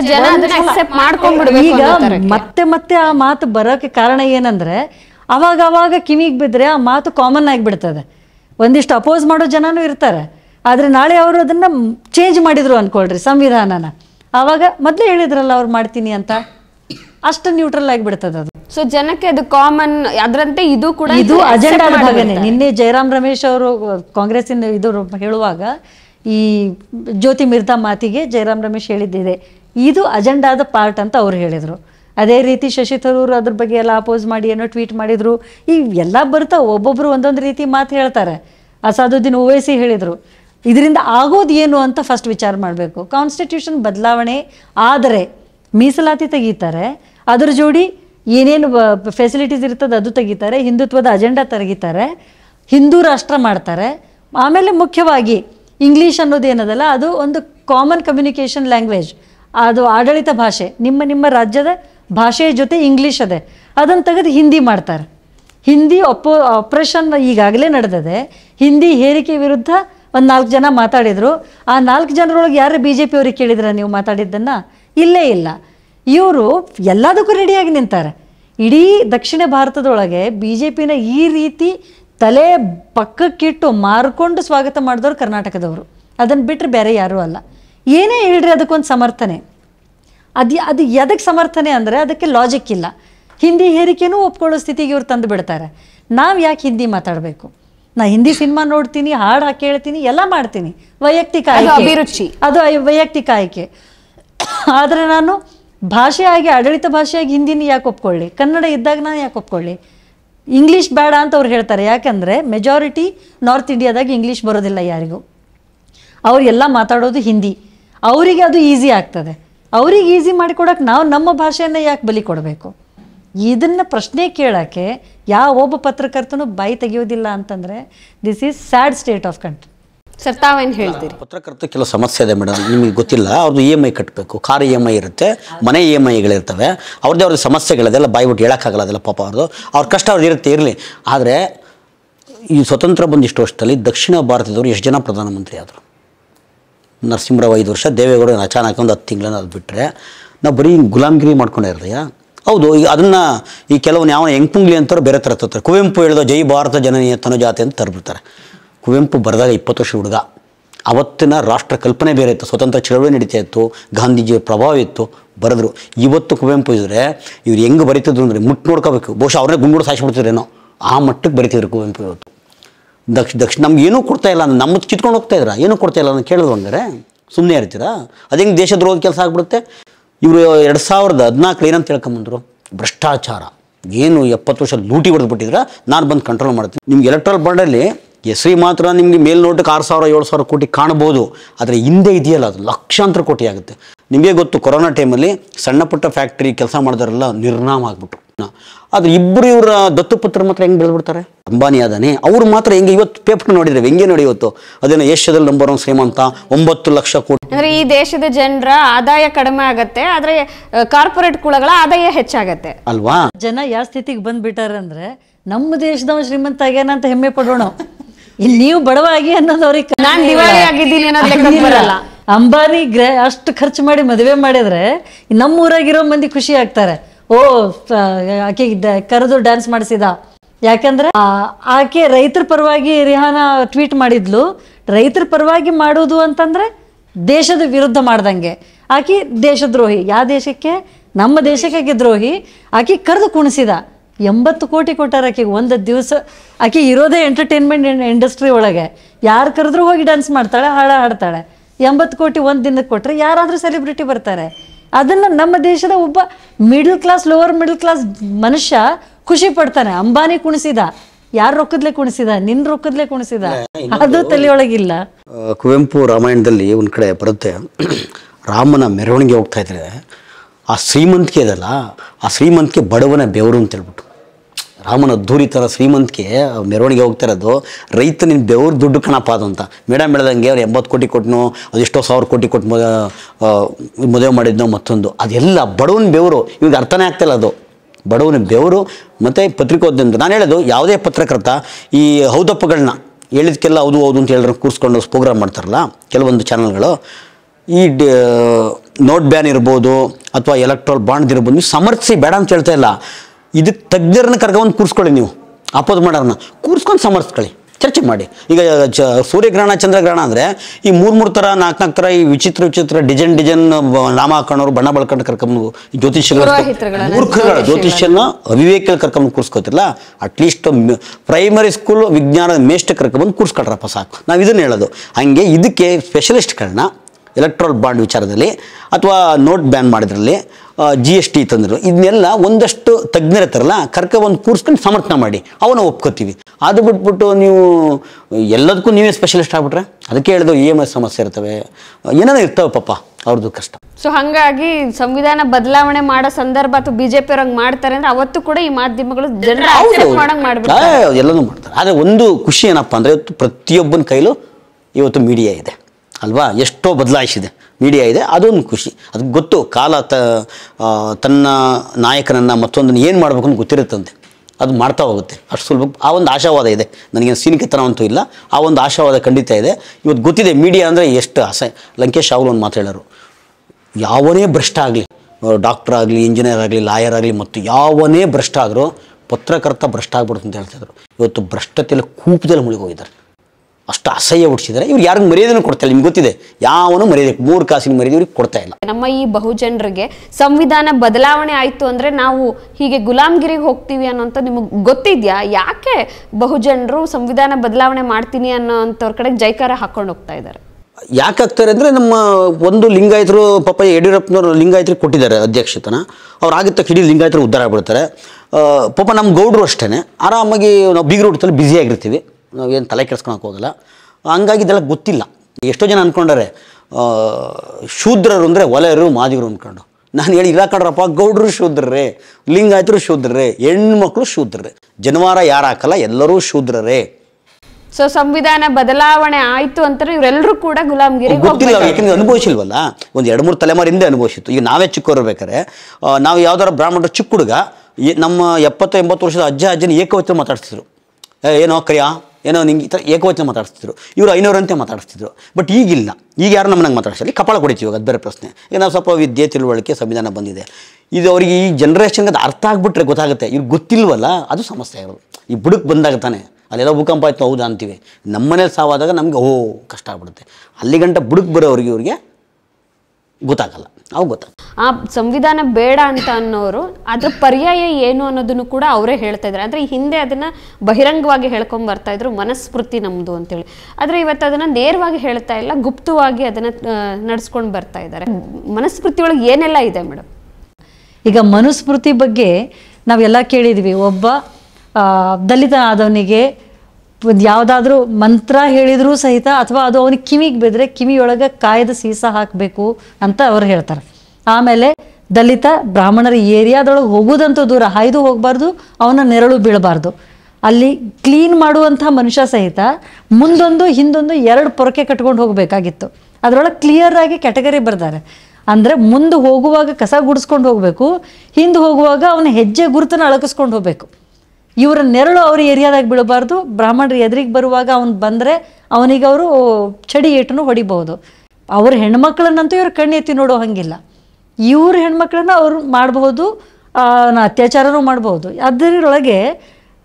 ಈಗ ಮತ್ತೆ ಆ ಮಾತು ಬರೋಕ್ಕೆ ಕಾರಣ ಏನಂದ್ರೆ ಅವಾಗ ಕಿವಿಗೆ ಬಿದ್ದರೆ ಆ ಮಾತು ಕಾಮನ್ ಆಗಿಬಿಡ್ತದೆ. ಒಂದಿಷ್ಟು ಅಪೋಸ್ ಮಾಡೋ ಜನನೂ ಇರ್ತಾರೆ, ಆದರೆ ನಾಳೆ ಅವರು ಅದನ್ನು ಚೇಂಜ್ ಮಾಡಿದ್ರು ಅಂದ್ಕೊಳ್ರಿ ಸಂವಿಧಾನನ, ಆವಾಗ ಮೊದಲೇ ಹೇಳಿದ್ರಲ್ಲ ಅವ್ರು ಮಾಡ್ತೀನಿ ಅಂತ, ಅಷ್ಟು ನ್ಯೂಟ್ರಲ್ ಆಗಿಬಿಡ್ತದೆ ಅದು. ಸೊ ಜನಕ್ಕೆ ಅದು ಕಾಮನ್, ಅದರಂತೆ ಇದು ಕೂಡ ಇದು ಅಜೆಂಡಾದ ಭಾಗನೇ. ನಿನ್ನೆ ಜಯರಾಮ್ ರಮೇಶ್ ಅವರು ಕಾಂಗ್ರೆಸ್ಸಿನ ಇದು ಹೇಳುವಾಗ ಈ ಜ್ಯೋತಿ ಮಿರ್ಧಾ ಮಾತಿಗೆ ಜಯರಾಮ್ ರಮೇಶ್ ಹೇಳಿದ್ದಿದೆ, ಇದು ಅಜೆಂಡಾದ ಪಾರ್ಟ್ ಅಂತ ಅವ್ರು ಹೇಳಿದರು. ಅದೇ ರೀತಿ ಶಶಿ ತರೂರ್ ಅದ್ರ ಬಗ್ಗೆ ಎಲ್ಲ ಅಪೋಸ್ ಮಾಡಿ ಏನೋ ಟ್ವೀಟ್ ಮಾಡಿದರು. ಈ ಎಲ್ಲ ಬರ್ತಾವೆ, ಒಬ್ಬೊಬ್ಬರು ಒಂದೊಂದು ರೀತಿ ಮಾತು ಹೇಳ್ತಾರೆ. ಅಸಾದುದ್ದೀನ್ ಓವೈಸಿ ಹೇಳಿದರು. ಇದರಿಂದ ಆಗೋದು ಏನು ಅಂತ ಫಸ್ಟ್ ವಿಚಾರ ಮಾಡಬೇಕು. ಕಾನ್ಸ್ಟಿಟ್ಯೂಷನ್ ಬದಲಾವಣೆ ಆದರೆ ಮೀಸಲಾತಿ ತೆಗೀತಾರೆ, ಅದ್ರ ಜೋಡಿ ಏನೇನು ಫೆಸಿಲಿಟೀಸ್ ಇರ್ತದೆ ಅದು ತೆಗಿತಾರೆ, ಹಿಂದುತ್ವದ ಅಜೆಂಡಾ ತೆಗಿತಾರೆ, ಹಿಂದೂ ರಾಷ್ಟ್ರ ಮಾಡ್ತಾರೆ. ಆಮೇಲೆ ಮುಖ್ಯವಾಗಿ ಇಂಗ್ಲೀಷ್ ಅನ್ನೋದೇನದಲ್ಲ, ಅದು ಒಂದು ಕಾಮನ್ ಕಮ್ಯುನಿಕೇಷನ್ ಲ್ಯಾಂಗ್ವೇಜ್, ಅದು ಆಡಳಿತ ಭಾಷೆ. ನಿಮ್ಮ ರಾಜ್ಯದ ಭಾಷೆಯ ಜೊತೆ ಇಂಗ್ಲೀಷ್ ಅದೇ, ಅದನ್ನು ತೆಗೆದು ಹಿಂದಿ ಮಾಡ್ತಾರೆ. ಹಿಂದಿ ಆಪ್ರೇಷನ್ ಈಗಾಗಲೇ ನಡೆದಿದೆ. ಹಿಂದಿ ಹೇರಿಕೆ ವಿರುದ್ಧ ಒಂದು 4 ಜನ ಮಾತಾಡಿದರು. ಆ 4 ಜನರೊಳಗೆ ಯಾರು BJP ಅವ್ರಿಗೆ ಕೇಳಿದ್ರೆ ನೀವು ಮಾತಾಡಿದ್ದನ್ನು? ಇಲ್ಲೇ ಇಲ್ಲ. ಇವರು ಎಲ್ಲದಕ್ಕೂ ರೆಡಿಯಾಗಿ ನಿಂತಾರೆ. ಇಡೀ ದಕ್ಷಿಣ ಭಾರತದೊಳಗೆ BJPನ ಈ ರೀತಿ ತಲೆ ಪಕ್ಕಕ್ಕಿಟ್ಟು ಮಾರ್ಕೊಂಡು ಸ್ವಾಗತ ಮಾಡಿದವರು ಕರ್ನಾಟಕದವರು. ಅದನ್ನು ಬಿಟ್ಟರೆ ಬೇರೆ ಯಾರೂ ಅಲ್ಲ. ಏನೇ ಹೇಳ್ರಿ ಅದಕ್ಕೊಂದು ಸಮರ್ಥನೆ. ಅದು ಎದಕ್ಕೆ ಸಮರ್ಥನೆ ಅಂದರೆ ಅದಕ್ಕೆ ಲಾಜಿಕ್ ಇಲ್ಲ. ಹಿಂದಿ ಹೇರಿಕೆನೂ ಒಪ್ಕೊಳ್ಳೋ ಸ್ಥಿತಿಗೆ ಇವ್ರು ತಂದು ಬಿಡ್ತಾರೆ. ನಾವು ಯಾಕೆ ಹಿಂದಿ ಮಾತಾಡಬೇಕು? ನಾ ಹಿಂದಿ ಸಿನಿಮಾ ನೋಡ್ತೀನಿ, ಹಾಡು ಕೇಳ್ತೀನಿ, ಎಲ್ಲ ಮಾಡ್ತೀನಿ, ವೈಯಕ್ತಿಕ ಅಭಿರುಚಿ, ಅದು ವೈಯಕ್ತಿಕ ಆಯ್ಕೆ. ಆದರೆ ನಾನು ಭಾಷೆಯಾಗಿ ಆಡಳಿತ ಭಾಷೆಯಾಗಿ ಹಿಂದಿನ ಯಾಕೆ ಒಪ್ಕೊಳ್ಳಿ? ಕನ್ನಡ ಇದ್ದಾಗ ನಾನು ಯಾಕೆ ಒಪ್ಕೊಳ್ಳಿ? ಇಂಗ್ಲೀಷ್ ಬೇಡ ಅಂತ ಅವ್ರು ಹೇಳ್ತಾರೆ. ಯಾಕಂದರೆ ಮೆಜಾರಿಟಿ ನಾರ್ತ್ ಇಂಡಿಯಾದಾಗ ಇಂಗ್ಲೀಷ್ ಬರೋದಿಲ್ಲ ಯಾರಿಗೂ. ಅವ್ರು ಎಲ್ಲ ಮಾತಾಡೋದು ಹಿಂದಿ, ಅವರಿಗೆ ಅದು ಈಸಿ ಆಗ್ತದೆ. ಅವ್ರಿಗೆ ಈಸಿ ಮಾಡಿಕೊಡೋಕೆ ನಾವು ನಮ್ಮ ಭಾಷೆಯನ್ನು ಯಾಕೆ ಬಲಿ ಕೊಡಬೇಕು? ಇದನ್ನು ಪ್ರಶ್ನೆ ಕೇಳೋಕ್ಕೆ ಯಾವ ಒಬ್ಬ ಪತ್ರಕರ್ತನೂ ಬಾಯಿ ತೆಗೆಯೋದಿಲ್ಲ ಅಂತಂದರೆ this is sad state of country. Sir ತಾವೇನು ಹೇಳ್ತೀರಿ? ಪತ್ರಕರ್ತ ಕೆಲವು ಸಮಸ್ಯೆ ಇದೆ ಮೇಡಮ್, ನಿಮಗೆ ಗೊತ್ತಿಲ್ಲ. ಅವ್ರದ್ದು EMI ಕಟ್ಟಬೇಕು, ಕಾರ್ EMI ಇರುತ್ತೆ, ಮನೆ EMIಗಳಿರ್ತವೆ, ಅವ್ರದ್ದು ಸಮಸ್ಯೆಗಳದೆಲ್ಲ ಬಾಯ್ಬಿಟ್ಟು ಹೇಳೋಕ್ಕಾಗಲ್ಲ. ಅದೆಲ್ಲ ಪಾಪ ಅವ್ರ ಕಷ್ಟ ಅವ್ರದ್ದು ಇರುತ್ತೆ, ಇರಲಿ. ಆದರೆ ಈ ಸ್ವತಂತ್ರ ಬಂದಿಷ್ಟು ವರ್ಷದಲ್ಲಿ ದಕ್ಷಿಣ ಭಾರತದವರು ಎಷ್ಟು ಜನ ಪ್ರಧಾನಮಂತ್ರಿ ಆದರು? ನರಸಿಂಹರಾವ್ 5 ವರ್ಷ, ದೇವೇಗೌಡ ಅಚಾನಕ ಒಂದು 10 ತಿಂಗಳನ್ನ ಅದು ಬಿಟ್ಟರೆ ನಾವು ಬರೀ ಗುಲಾಮ್ಗಿರಿ ಮಾಡ್ಕೊಂಡೇ ಇರಲಿಲ್ಲ. ಹೌದು, ಈಗ ಅದನ್ನು ಈ ಕೆಲವೊಂದು ಯಾವ ಎಂಕ್ಪುಂಗ್ಲಿ ಅಂತಾರೋ ಬೇರೆ ಥರ ತರ್ತಾರೆ. ಕುವೆಂಪು ಹೇಳಿದ ಜೈ ಭಾರತ ಜನನೀಯ ತನುಜಾತೆ ಅಂತ ತರ್ಬಿಡ್ತಾರೆ. ಕುವೆಂಪು ಬರೆದಾಗ 20 ವರ್ಷ ಹುಡುಗ, ಅವತ್ತಿನ ರಾಷ್ಟ್ರ ಕಲ್ಪನೆ ಬೇರೆ ಇತ್ತು, ಸ್ವತಂತ್ರ ಚಳವಳಿ ನಡೀತಾ ಇತ್ತು, ಗಾಂಧೀಜಿಯ ಪ್ರಭಾವ ಇತ್ತು, ಬರೆದ್ರು. ಇವತ್ತು ಕುವೆಂಪು ಇದ್ದರೆ ಇವ್ರು ಹೆಂಗೆ ಬರೀತಿದ್ರು ಅಂದರೆ ಮುಟ್ಟು ನೋಡ್ಕೋಬೇಕು, ಬಹುಶಃ ಅವ್ರನ್ನೇ ಗುಂಡು ಸಾಯಿಸ್ಬಿಡ್ತಿದ್ರೇನೋ, ಆ ಮಟ್ಟಕ್ಕೆ ಬರೀತಿದ್ರು ಕುವೆಂಪು. ಇವತ್ತು ದಕ್ಷಿಣ ನಮ್ಗೆ ಏನೂ ಕೊಡ್ತಾ ಇಲ್ಲ, ನಮ್ಮದು ಕಿತ್ಕೊಂಡು ಹೋಗ್ತಾ ಇದ್ರ, ಏನೂ ಕೊಡ್ತಾ ಇಲ್ಲ ಅಂತ ಕೇಳಿದ್ರು ಅಂದರೆ ಸುಮ್ಮನೆ ಇರ್ತೀರಾ? ಅದು ಹೆಂಗೆ ದೇಶದ್ರೋಹದ ಕೆಲಸ ಆಗ್ಬಿಡುತ್ತೆ. ಇವರು 2014 ಏನಂತ ಹೇಳ್ಕೊಂಬಂದರು? ಭ್ರಷ್ಟಾಚಾರ ಏನು 70 ವರ್ಷ ಲೂಟಿ ಹೊಡೆದ್ಬಿಟ್ಟಿದ್ರೆ ನಾನು ಬಂದು ಕಂಟ್ರೋಲ್ ಮಾಡ್ತೀನಿ. ನಿಮ್ಗೆ ಎಲೆಕ್ಟ್ರಲ್ ಬಾಂಡಲ್ಲಿ ಹೆಸರಿ ಮಾತ್ರ ನಿಮಗೆ ಮೇಲ್ನೋಟಕ್ಕೆ 6,000-7,000 ಕೋಟಿ ಕಾಣ್ಬೋದು, ಆದರೆ ಹಿಂದೆ ಇದೆಯಲ್ಲ ಅದು ಲಕ್ಷಾಂತರ ಕೋಟಿ ಆಗುತ್ತೆ. ನಿಮಗೆ ಗೊತ್ತು, ಕೊರೋನಾ ಟೈಮಲ್ಲಿ ಸಣ್ಣ ಪುಟ್ಟ ಫ್ಯಾಕ್ಟ್ರಿ ಕೆಲಸ ಮಾಡಿದವರೆಲ್ಲ ನಿರ್ನಾಮ ಆಗ್ಬಿಟ್ರು. ಆದರೆ ಇಬ್ಬರು ಇವರ ದತ್ತುಪುತ್ರ ಮಾತ್ರ ಹೆಂಗೆ ಬೆಳೆದ್ಬಿಡ್ತಾರೆ? ಅಂಬಾನಿ ಅದಾನೆ, ಅವರು ಮಾತ್ರ ಹೆಂಗೆ ಇವತ್ತು ಪೇಪರ್ ನೋಡಿದ್ರೆ ಹೆಂಗೆ ನೋಡಿ ಇವತ್ತು ಅದೇನೋ ಏಷ್ಯಾದಲ್ಲಿ ನಂಬರ್ 1 ಶ್ರೀಮಂತ 9 ಲಕ್ಷ ಕೋಟಿ. ಅಂದ್ರೆ ಈ ದೇಶದ ಜನರ ಆದಾಯ ಕಡಿಮೆ ಆಗತ್ತೆ, ಆದ್ರೆ ಕಾರ್ಪೊರೇಟ್ ಕುಳಗಳ ಆದಾಯ ಹೆಚ್ಚಾಗತ್ತೆ ಅಲ್ವಾ? ಜನ ಯಾವ ಸ್ಥಿತಿಗೆ ಬಂದ್ಬಿಟ್ಟಾರಂದ್ರೆ ನಮ್ಮ ದೇಶದವ ಶ್ರೀಮಂತ ಆಗ್ಯಾನ ಅಂತ ಹೆಮ್ಮೆ ಪಡೋಣ. ಇಲ್ಲಿ ನೀವು ಬಡವಾಗಿ ಅನ್ನೋದು ಅವ್ರಿಗೆ ನಾನ್ ದಿವಾಳಿ ಆಗಿದ್ದೀನಿ ಅನ್ನೋದು ಲೆಕ್ಕಕ್ಕೆ ಬರಲ್ಲ. ಅಂಬಾನಿ ಅಷ್ಟು ಖರ್ಚು ಮಾಡಿ ಮದುವೆ ಮಾಡಿದ್ರೆ ನಮ್ಮ ಊರಾಗಿರೋ ಮಂದಿ ಖುಷಿ ಆಗ್ತಾರೆ. ಓ ಆಕೆ ಕರೆದು ಡ್ಯಾನ್ಸ್ ಮಾಡಿಸಿದ, ಯಾಕಂದ್ರೆ ಆಕೆ ರೈತರ ಪರವಾಗಿ ರಿಹಾನ ಟ್ವೀಟ್ ಮಾಡಿದ್ಲು. ರೈತರ ಪರವಾಗಿ ಮಾಡೋದು ಅಂತಂದ್ರೆ ದೇಶದ ವಿರುದ್ಧ ಮಾಡ್ದಂಗೆ. ಆಕೆ ದೇಶದ್ರೋಹಿ. ಯಾವ ದೇಶಕ್ಕೆ? ನಮ್ಮ ದೇಶಕ್ಕೆ ದ್ರೋಹಿ. ಆಕೆ ಕರೆದು ಕುಣಿಸಿದ. 80 ಕೋಟಿ ಕೊಟ್ಟಾರ ಆಕೆಗೆ ಒಂದು ದಿವಸ. ಆಕೆ ಇರೋದೇ ಎಂಟರ್ಟೈನ್ಮೆಂಟ್ ಇಂಡಸ್ಟ್ರಿ ಒಳಗೆ. ಯಾರು ಕರೆದ್ರೂ ಹೋಗಿ ಡ್ಯಾನ್ಸ್ ಮಾಡ್ತಾಳೆ, ಹಾಡ್ತಾಳೆ. 80 ಕೋಟಿ ಒಂದು ದಿನಕ್ಕೆ ಕೊಟ್ಟರೆ ಯಾರಾದರೂ ಸೆಲೆಬ್ರಿಟಿ ಬರ್ತಾರೆ. ಅದನ್ನು ನಮ್ಮ ದೇಶದ ಒಬ್ಬ middle class, lower middle class ಮನುಷ್ಯ ಖುಷಿ ಪಡ್ತಾನೆ. ಅಂಬಾನಿ ಕುಣಿಸಿದ. ಯಾರು ರೊಕ್ಕದ್ಲೆ ಕುಣಿಸಿದ? ನಿನ್ನ ರೊಕ್ಕದ್ಲೆ ಕುಣಿಸಿದ. ಅದು ತಲೆಯೊಳಗಿಲ್ಲ. ಕುವೆಂಪು ರಾಮಾಯಣದಲ್ಲಿ ಒಂದು ಕಡೆ ಬರುತ್ತೆ, ರಾಮನ ಮೆರವಣಿಗೆ ಹೋಗ್ತಾ ಇದ್ರೆ ಆ ಶ್ರೀಮಂತಿಕೆ ಇದಲ್ಲ, ಆ ಶ್ರೀಮಂತಿಕೆ ಬಡವನ ಬೆವರು ಅಂತ ಹೇಳ್ಬಿಟ್ಟು. ರಾಮನ ಅದ್ದೂರಿ ಥರ ಶ್ರೀಮಂತಿಕೆ ಮೆರವಣಿಗೆ ಹೋಗ್ತಾ ಇರೋದು ರೈತನಿನ ಬೆವರು ದುಡ್ಡು ಕಣಪ್ಪ ಅದು ಅಂತ. ಮೇಡಮ್ ಹೇಳ್ದಂಗೆ ಅವ್ರು 80 ಕೋಟಿ ಕೊಟ್ಟನು, ಅದೆಷ್ಟೋ 1000 ಕೋಟಿ ಕೊಟ್ಟು ಮದುವೆ ಮಾಡಿದ್ನೋ ಮತ್ತೊಂದು. ಅದೆಲ್ಲ ಬಡವನ ಬೆವರು. ಇವಾಗ ಅರ್ಥನೇ ಆಗ್ತಾಯಿಲ್ಲ ಅದು. ಬಡವನ ಬೆವರು ಮತ್ತು ಪತ್ರಿಕೋದ್ಯಮ. ನಾನು ಹೇಳೋದು, ಯಾವುದೇ ಪತ್ರಕರ್ತ ಈ ಹೌದಪ್ಪಗಳನ್ನ ಹೇಳಿದ್ಕೆಲ್ಲ ಹೌದು ಹೌದು ಅಂತ ಹೇಳಿದ್ರೆ ಕೂರಿಸ್ಕೊಂಡು ಪ್ರೋಗ್ರಾಮ್ ಮಾಡ್ತಾರಲ್ಲ ಕೆಲವೊಂದು ಚಾನಲ್ಗಳು, ಈ ನೋಟ್ ಬ್ಯಾನ್ ಇರ್ಬೋದು ಅಥವಾ ಎಲೆಕ್ಟ್ರಲ್ ಬಾಂಡ್ ಇರ್ಬೋದು, ನೀವು ಸಮರ್ಥಿಸಿ ಬೇಡ ಅಂತ ಹೇಳ್ತಾ ಇಲ್ಲ. ಇದಕ್ಕೆ ತಜ್ಞರನ್ನ ಕರ್ಕೊಂಡು ಕೂರಿಸ್ಕೊಳ್ಳಿ. ನೀವು ಆಪೋದು ಮಾಡೋರನ್ನ ಕೂರಿಸ್ಕೊಂಡು ಸಮರ್ಥಿಸ್ಕೊಳ್ಳಿ, ಚರ್ಚೆ ಮಾಡಿ. ಈಗ ಸೂರ್ಯಗ್ರಹಣ ಚಂದ್ರಗ್ರಹಣ ಅಂದರೆ ಈ 3 ಥರ 4 ಥರ ಈ ವಿಚಿತ್ರ ಡಿಸೈನ್ ನಾಮ ಹಾಕೋರು ಬಣ್ಣ ಬಳ್ಕೊಂಡು ಕರ್ಕೊಂಡು ಜ್ಯೋತಿಷ್ಯನ ಅವಿವೇಕ ಕರ್ಕೊಂಡು ಕೂರಿಸ್ಕೋತಿರಲ್ಲ. ಅಟ್ಲೀಸ್ಟ್ ಪ್ರೈಮರಿ ಸ್ಕೂಲ್ ವಿಜ್ಞಾನದ ಮೇಷ್ಟ್ರ ಕರ್ಕೊಂಡ್ಬಂದು ಕೂರಿಸ್ಕೊಳ್ರಪ್ಪ ಸಾಕು. ನಾವು ಇದನ್ನು ಹೇಳೋದು. ಹಾಗೆ ಇದಕ್ಕೆ ಸ್ಪೆಷಲಿಸ್ಟ್ಗಳನ್ನ ಎಲೆಕ್ಟ್ರಲ್ ಬಾಂಡ್ ವಿಚಾರದಲ್ಲಿ ಅಥವಾ ನೋಟ್ ಬ್ಯಾನ್ ಮಾಡಿದ್ರಲ್ಲಿ, GST ತಂದರು, ಇದನ್ನೆಲ್ಲ ಒಂದಷ್ಟು ತಜ್ಞರಿರ್ತಾರಲ್ಲ ಕರ್ಕೊಂಡು ಕೂರಿಸ್ಕೊಂಡು ಸಮರ್ಥನೆ ಮಾಡಿ, ಅವನ್ನ ಒಪ್ಕೋತೀವಿ. ಅದು ಬಿಟ್ಬಿಟ್ಟು ನೀವು ಎಲ್ಲದಕ್ಕೂ ನೀವೇ ಸ್ಪೆಷಲಿಸ್ಟ್ ಆಗ್ಬಿಟ್ರೆ, ಅದಕ್ಕೆ ಹೇಳಿದ್ರು EMI ಸಮಸ್ಯೆ ಇರ್ತವೆ, ಏನೇನೋ ಇರ್ತವೆ ಪಾಪ, ಅವ್ರದ್ದು ಕಷ್ಟ. ಸೊ ಹಾಗಾಗಿ ಸಂವಿಧಾನ ಬದಲಾವಣೆ ಮಾಡೋ ಸಂದರ್ಭ ಅಥವಾ BJP ಅವ್ರಂಗೆ ಮಾಡ್ತಾರೆ ಅಂದ್ರೆ ಅವತ್ತು ಕೂಡ ಈ ಮಾಧ್ಯಮಗಳು ಜನರ ಎಲ್ಲನೂ ಮಾಡ್ತಾರೆ. ಆದರೆ ಒಂದು ಖುಷಿ ಏನಪ್ಪ ಅಂದರೆ, ಇವತ್ತು ಪ್ರತಿಯೊಬ್ಬನ ಕೈಲೂ ಇವತ್ತು ಮೀಡಿಯಾ ಇದೆ ಅಲ್ವಾ, ಎಷ್ಟೋ ಬದಲಾಯಿಸಿದೆ ಮೀಡಿಯಾ ಇದೆ. ಅದೊಂದು ಖುಷಿ. ಅದಕ್ಕೆ ಗೊತ್ತು, ಕಾಲ ತನ್ನ ನಾಯಕನನ್ನು ಮತ್ತೊಂದನ್ನು ಏನು ಮಾಡಬೇಕು ಅಂತ ಗೊತ್ತಿರುತ್ತಂತೆ, ಅದು ಮಾಡ್ತಾ ಹೋಗುತ್ತೆ. ಅಷ್ಟು ಸುಲಭ. ಆ ಒಂದು ಆಶಾವಾದ ಇದೆ ನನಗೆ, ಸೀನಿಕೆತನ ಅಂತೂ ಇಲ್ಲ, ಆ ಒಂದು ಆಶಾವಾದ ಖಂಡಿತ ಇದೆ. ಇವತ್ತು ಗೊತ್ತಿದೆ ಮೀಡಿಯಾ ಅಂದರೆ ಎಷ್ಟು ಆಸೆ. ಲಂಕೇಶ್ ಅವರು ಒಂದು ಮಾತು ಹೇಳೋರು, ಯಾವನೇ ಭ್ರಷ್ಟ ಆಗಲಿ, ಡಾಕ್ಟರ್ ಆಗಲಿ, ಇಂಜಿನಿಯರ್ ಆಗಲಿ, ಲಾಯರ್ ಆಗಲಿ, ಮತ್ತು ಯಾವನೇ ಭ್ರಷ್ಟ ಆದರೂ ಪತ್ರಕರ್ತ ಭ್ರಷ್ಟ ಆಗ್ಬಿಡುತ್ತೆ ಅಂತ ಹೇಳ್ತಿದ್ರು. ಇವತ್ತು ಭ್ರಷ್ಟತೆಯಲ್ಲಿ ಕೂಪದಲ್ಲಿ ಮುಳುಗೋಗಿದ್ದಾರೆ. ಅಷ್ಟು ಅಸಹ್ಯ ಹುಟ್ಟಿಸಿದ್ದಾರೆ. ಇವ್ರು ಯಾರಿಗೂ ಮರ್ಯಾದೆನೂ ಕೊಡ್ತಾ ಇಲ್ಲ. ನಿಮ್ಗೆ ಗೊತ್ತಿದೆ, ಯಾವನು ಮರ್ಯಾದೆ 3 ಕಾಸಿನ ಮರ್ಯಾದೆ ಇವ್ರಿಗೆ ಕೊಡ್ತಾ ಇಲ್ಲ. ನಮ್ಮ ಈ ಬಹುಜನರಿಗೆ ಸಂವಿಧಾನ ಬದಲಾವಣೆ ಆಯಿತು ಅಂದರೆ ನಾವು ಹೀಗೆ ಗುಲಾಮ್ಗಿರಿಗೆ ಹೋಗ್ತೀವಿ ಅನ್ನೋಂಥ ನಿಮಗೆ ಗೊತ್ತಿದೆಯಾ? ಯಾಕೆ ಬಹುಜನರು ಸಂವಿಧಾನ ಬದಲಾವಣೆ ಮಾಡ್ತೀನಿ ಅನ್ನೋಂಥವ್ರ ಕಡೆ ಜೈಕಾರ ಹಾಕೊಂಡು ಹೋಗ್ತಾ ಇದ್ದಾರೆ? ಯಾಕೆ ಆಗ್ತಾರೆ ಅಂದರೆ, ನಮ್ಮ ಒಂದು ಲಿಂಗಾಯತರು ಪಾಪ ಯಡಿಯೂರಪ್ಪನವರು ಲಿಂಗಾಯತರಿಗೆ ಕೊಟ್ಟಿದ್ದಾರೆ ಅಧ್ಯಕ್ಷತನ. ಅವ್ರು ಆಗಿದ್ದ ಇಡೀ ಲಿಂಗಾಯತರು ಉದ್ಧಾರ ಆಗ್ಬಿಡ್ತಾರೆ. ಪಾಪ ನಮ್ಮ ಗೌಡರು ಅಷ್ಟೇ ಆರಾಮಾಗಿ ನಾವು ಬೀಗರು ಹುಟ್ಟಲ್ಲಿ ಬ್ಯುಸಿಯಾಗಿರ್ತೀವಿ, ನಾವೇನು ತಲೆ ಕೆಡ್ಸ್ಕೊಳಕ್ಕೆ ಹೋಗಲ್ಲ. ಹಂಗಾಗಿ ಇದೆಲ್ಲ ಗೊತ್ತಿಲ್ಲ. ಎಷ್ಟೋ ಜನ ಅಂದ್ಕೊಂಡಾರೆ ಶೂದ್ರರು ಅಂದರೆ ಒಲೆಯರು ಮಾದಿಗರು ಅಂದ್ಕೊಂಡು. ನಾನು ಹೇಳಿ ಇಲ್ಲ ಕಣ್ರಪ್ಪ, ಗೌಡ್ರು ಶೂದ್ರರೇ, ಲಿಂಗಾಯತರು ಶೂದ್ರರೇ, ಹೆಣ್ಮಕ್ಳು ಶೂದ್ರರೇ, ಜನವಾರ ಯಾರು ಹಾಕಲ್ಲ, ಎಲ್ಲರೂ ಶೂದ್ರರೇ. ಸೊ ಸಂವಿಧಾನ ಬದಲಾವಣೆ ಆಯಿತು ಅಂತಾರೆ ಇವರೆಲ್ಲರೂ ಕೂಡ ಗುಲಾಮ್ಗಿರಿ ಗೊತ್ತಿಲ್ಲ. ಯಾಕೆಂದ್ರೆ ಅನುಭವಿಸಿಲ್ವಲ್ಲ, ಒಂದು 2-3 ತಲೆಮಾರು ಹಿಂದೆ ಅನುಭವಿಸಿತ್ತು. ಈಗ ನಾವೇ ಚಿಕ್ಕವರ್ಬೇಕಾರೆ ನಾವು ಯಾವ್ದಾರ ಬ್ರಾಹ್ಮಣರು ಚಿಕ್ಕ ಹುಡುಗ ನಮ್ಮ 70-80 ವರ್ಷದ ಅಜ್ಜನ ಏಕವಚನ ಮಾತಾಡ್ತಿದ್ರು. ಏನೋ ಕರಿಯಾ ಏನೋ ನಿಂಗೆ ಈ ಥರ ಏಕವಚನ ಮಾತಾಡ್ತಿದ್ರು. ಇವರು 500 ಮಾತಾಡ್ತಿದ್ರು. ಬಟ್ ಈಗಿಲ್ಲ. ಈಗ ಯಾರು ನಮ್ಮನ್ನಂಗೆ ಮಾತಾಡ್ಸಲಿ, ಕಪಾಳ ಕೊಡಿತೀವಿ. ಅದು ಬೇರೆ ಪ್ರಶ್ನೆ. ಈಗ ನಾವು ಸ್ವಲ್ಪ ವಿದ್ಯೆ ತಿಳುವಳಿಕೆ ಸಂವಿಧಾನ ಬಂದಿದೆ. ಇದು ಅವರಿಗೆ ಈ ಜನ್ರೇಷನ್ಗೆ ಅದು ಅರ್ಥ ಆಗಿಬಿಟ್ರೆ ಗೊತ್ತಾಗುತ್ತೆ. ಇವ್ರಿಗೆ ಗೊತ್ತಿಲ್ವಲ್ಲ, ಅದು ಸಮಸ್ಯೆ ಆಗೋದು. ಈ ಬುಡಕ್ಕೆ ಬಂದಾಗ ತಾನೆ ಅಲ್ಲೆಲ್ಲ ಭೂಕಂಪ ಆಯಿತು ಹೌದಾ ಅಂತೀವಿ. ನಮ್ಮನೇಲಿ ಸಾವಾದಾಗ ನಮಗೆ ಕಷ್ಟ ಆಗ್ಬಿಡುತ್ತೆ. ಅಲ್ಲಿ ಗಂಟ ಬುಡಕ್ಕೆ ಬರೋರಿಗೆ ಇವ್ರಿಗೆ ಗೊತ್ತಾಗಲ್ಲ. ಅವು ಗೊತ್ತಾಗ ಆ ಸಂವಿಧಾನ ಬೇಡ ಅಂತ ಅನ್ನೋರು ಅದ್ರ ಪರ್ಯಾಯ ಏನು ಅನ್ನೋದನ್ನು ಕೂಡ ಅವರೇ ಹೇಳ್ತಾ ಇದ್ದಾರೆ. ಅಂದರೆ ಹಿಂದೆ ಅದನ್ನು ಬಹಿರಂಗವಾಗಿ ಹೇಳ್ಕೊಂಡು ಬರ್ತಾ ಇದ್ರು, ಮನಸ್ಮೃತಿ ನಮ್ಮದು ಅಂತೇಳಿ. ಆದರೆ ಇವತ್ತು ಅದನ್ನು ನೇರವಾಗಿ ಹೇಳ್ತಾ ಇಲ್ಲ, ಗುಪ್ತವಾಗಿ ಅದನ್ನು ನಡೆಸ್ಕೊಂಡು ಬರ್ತಾ ಇದ್ದಾರೆ. ಮನಸ್ಮೃತಿ ಒಳಗೆ ಏನೆಲ್ಲ ಇದೆ ಮೇಡಮ್? ಈಗ ಮನುಸ್ಮೃತಿ ಬಗ್ಗೆ ನಾವೆಲ್ಲ ಕೇಳಿದ್ವಿ. ಒಬ್ಬ ದಲಿತ ಆದವನಿಗೆ ಯಾವುದಾದ್ರೂ ಮಂತ್ರ ಹೇಳಿದರೂ ಸಹಿತ ಅಥವಾ ಅದು ಅವನಿಗೆ ಕಿವಿಗೆ ಬಿದ್ದರೆ ಕಿವಿಯೊಳಗೆ ಕಾಯ್ದ ಸೀಸ ಹಾಕಬೇಕು ಅಂತ ಅವ್ರು ಹೇಳ್ತಾರೆ. ಆಮೇಲೆ ದಲಿತ ಬ್ರಾಹ್ಮಣರ ಏರಿಯಾದೊಳಗೆ ಹೋಗೋದಂತೂ ದೂರ, ಹಾಯ್ದು ಹೋಗಬಾರ್ದು, ಅವನ ನೆರಳು ಬೀಳಬಾರ್ದು. ಅಲ್ಲಿ ಕ್ಲೀನ್ ಮಾಡುವಂಥ ಮನುಷ್ಯ ಸಹಿತ ಮುಂದೊಂದು ಹಿಂದೊಂದು 2 ಪೊರಕೆ ಕಟ್ಕೊಂಡು ಹೋಗಬೇಕಾಗಿತ್ತು. ಅದರೊಳಗೆ ಕ್ಲಿಯರಾಗಿ ಕ್ಯಾಟಗರಿ ಬರ್ತಾರೆ. ಅಂದರೆ ಮುಂದೆ ಹೋಗುವಾಗ ಕಸ ಗುಡಿಸ್ಕೊಂಡು ಹೋಗಬೇಕು, ಹಿಂದೆ ಹೋಗುವಾಗ ಅವನ ಹೆಜ್ಜೆ ಗುರುತನ್ನು ಅಳಕಿಸ್ಕೊಂಡು ಹೋಗಬೇಕು. ಇವರ ನೆರಳು ಅವ್ರ ಏರಿಯಾದಾಗ ಬೀಳಬಾರ್ದು. ಬ್ರಾಹ್ಮಣರು ಎದುರಿಗೆ ಬರುವಾಗ ಅವ್ನು ಬಂದರೆ ಅವನಿಗೆ ಅವರು ಚಡಿ ಏಟನ್ನು ಹೊಡಿಬಹುದು. ಅವ್ರ ಹೆಣ್ಮಕ್ಳನ್ನಂತೂ ಇವ್ರು ಕಣ್ಣು ಎತ್ತಿ ನೋಡೋ ಹಂಗಿಲ್ಲ. ಇವ್ರ ಹೆಣ್ಮಕ್ಳನ್ನ ಅವ್ರು ಮಾಡಬಹುದು, ಅತ್ಯಾಚಾರನೂ ಮಾಡಬಹುದು. ಅದರೊಳಗೆ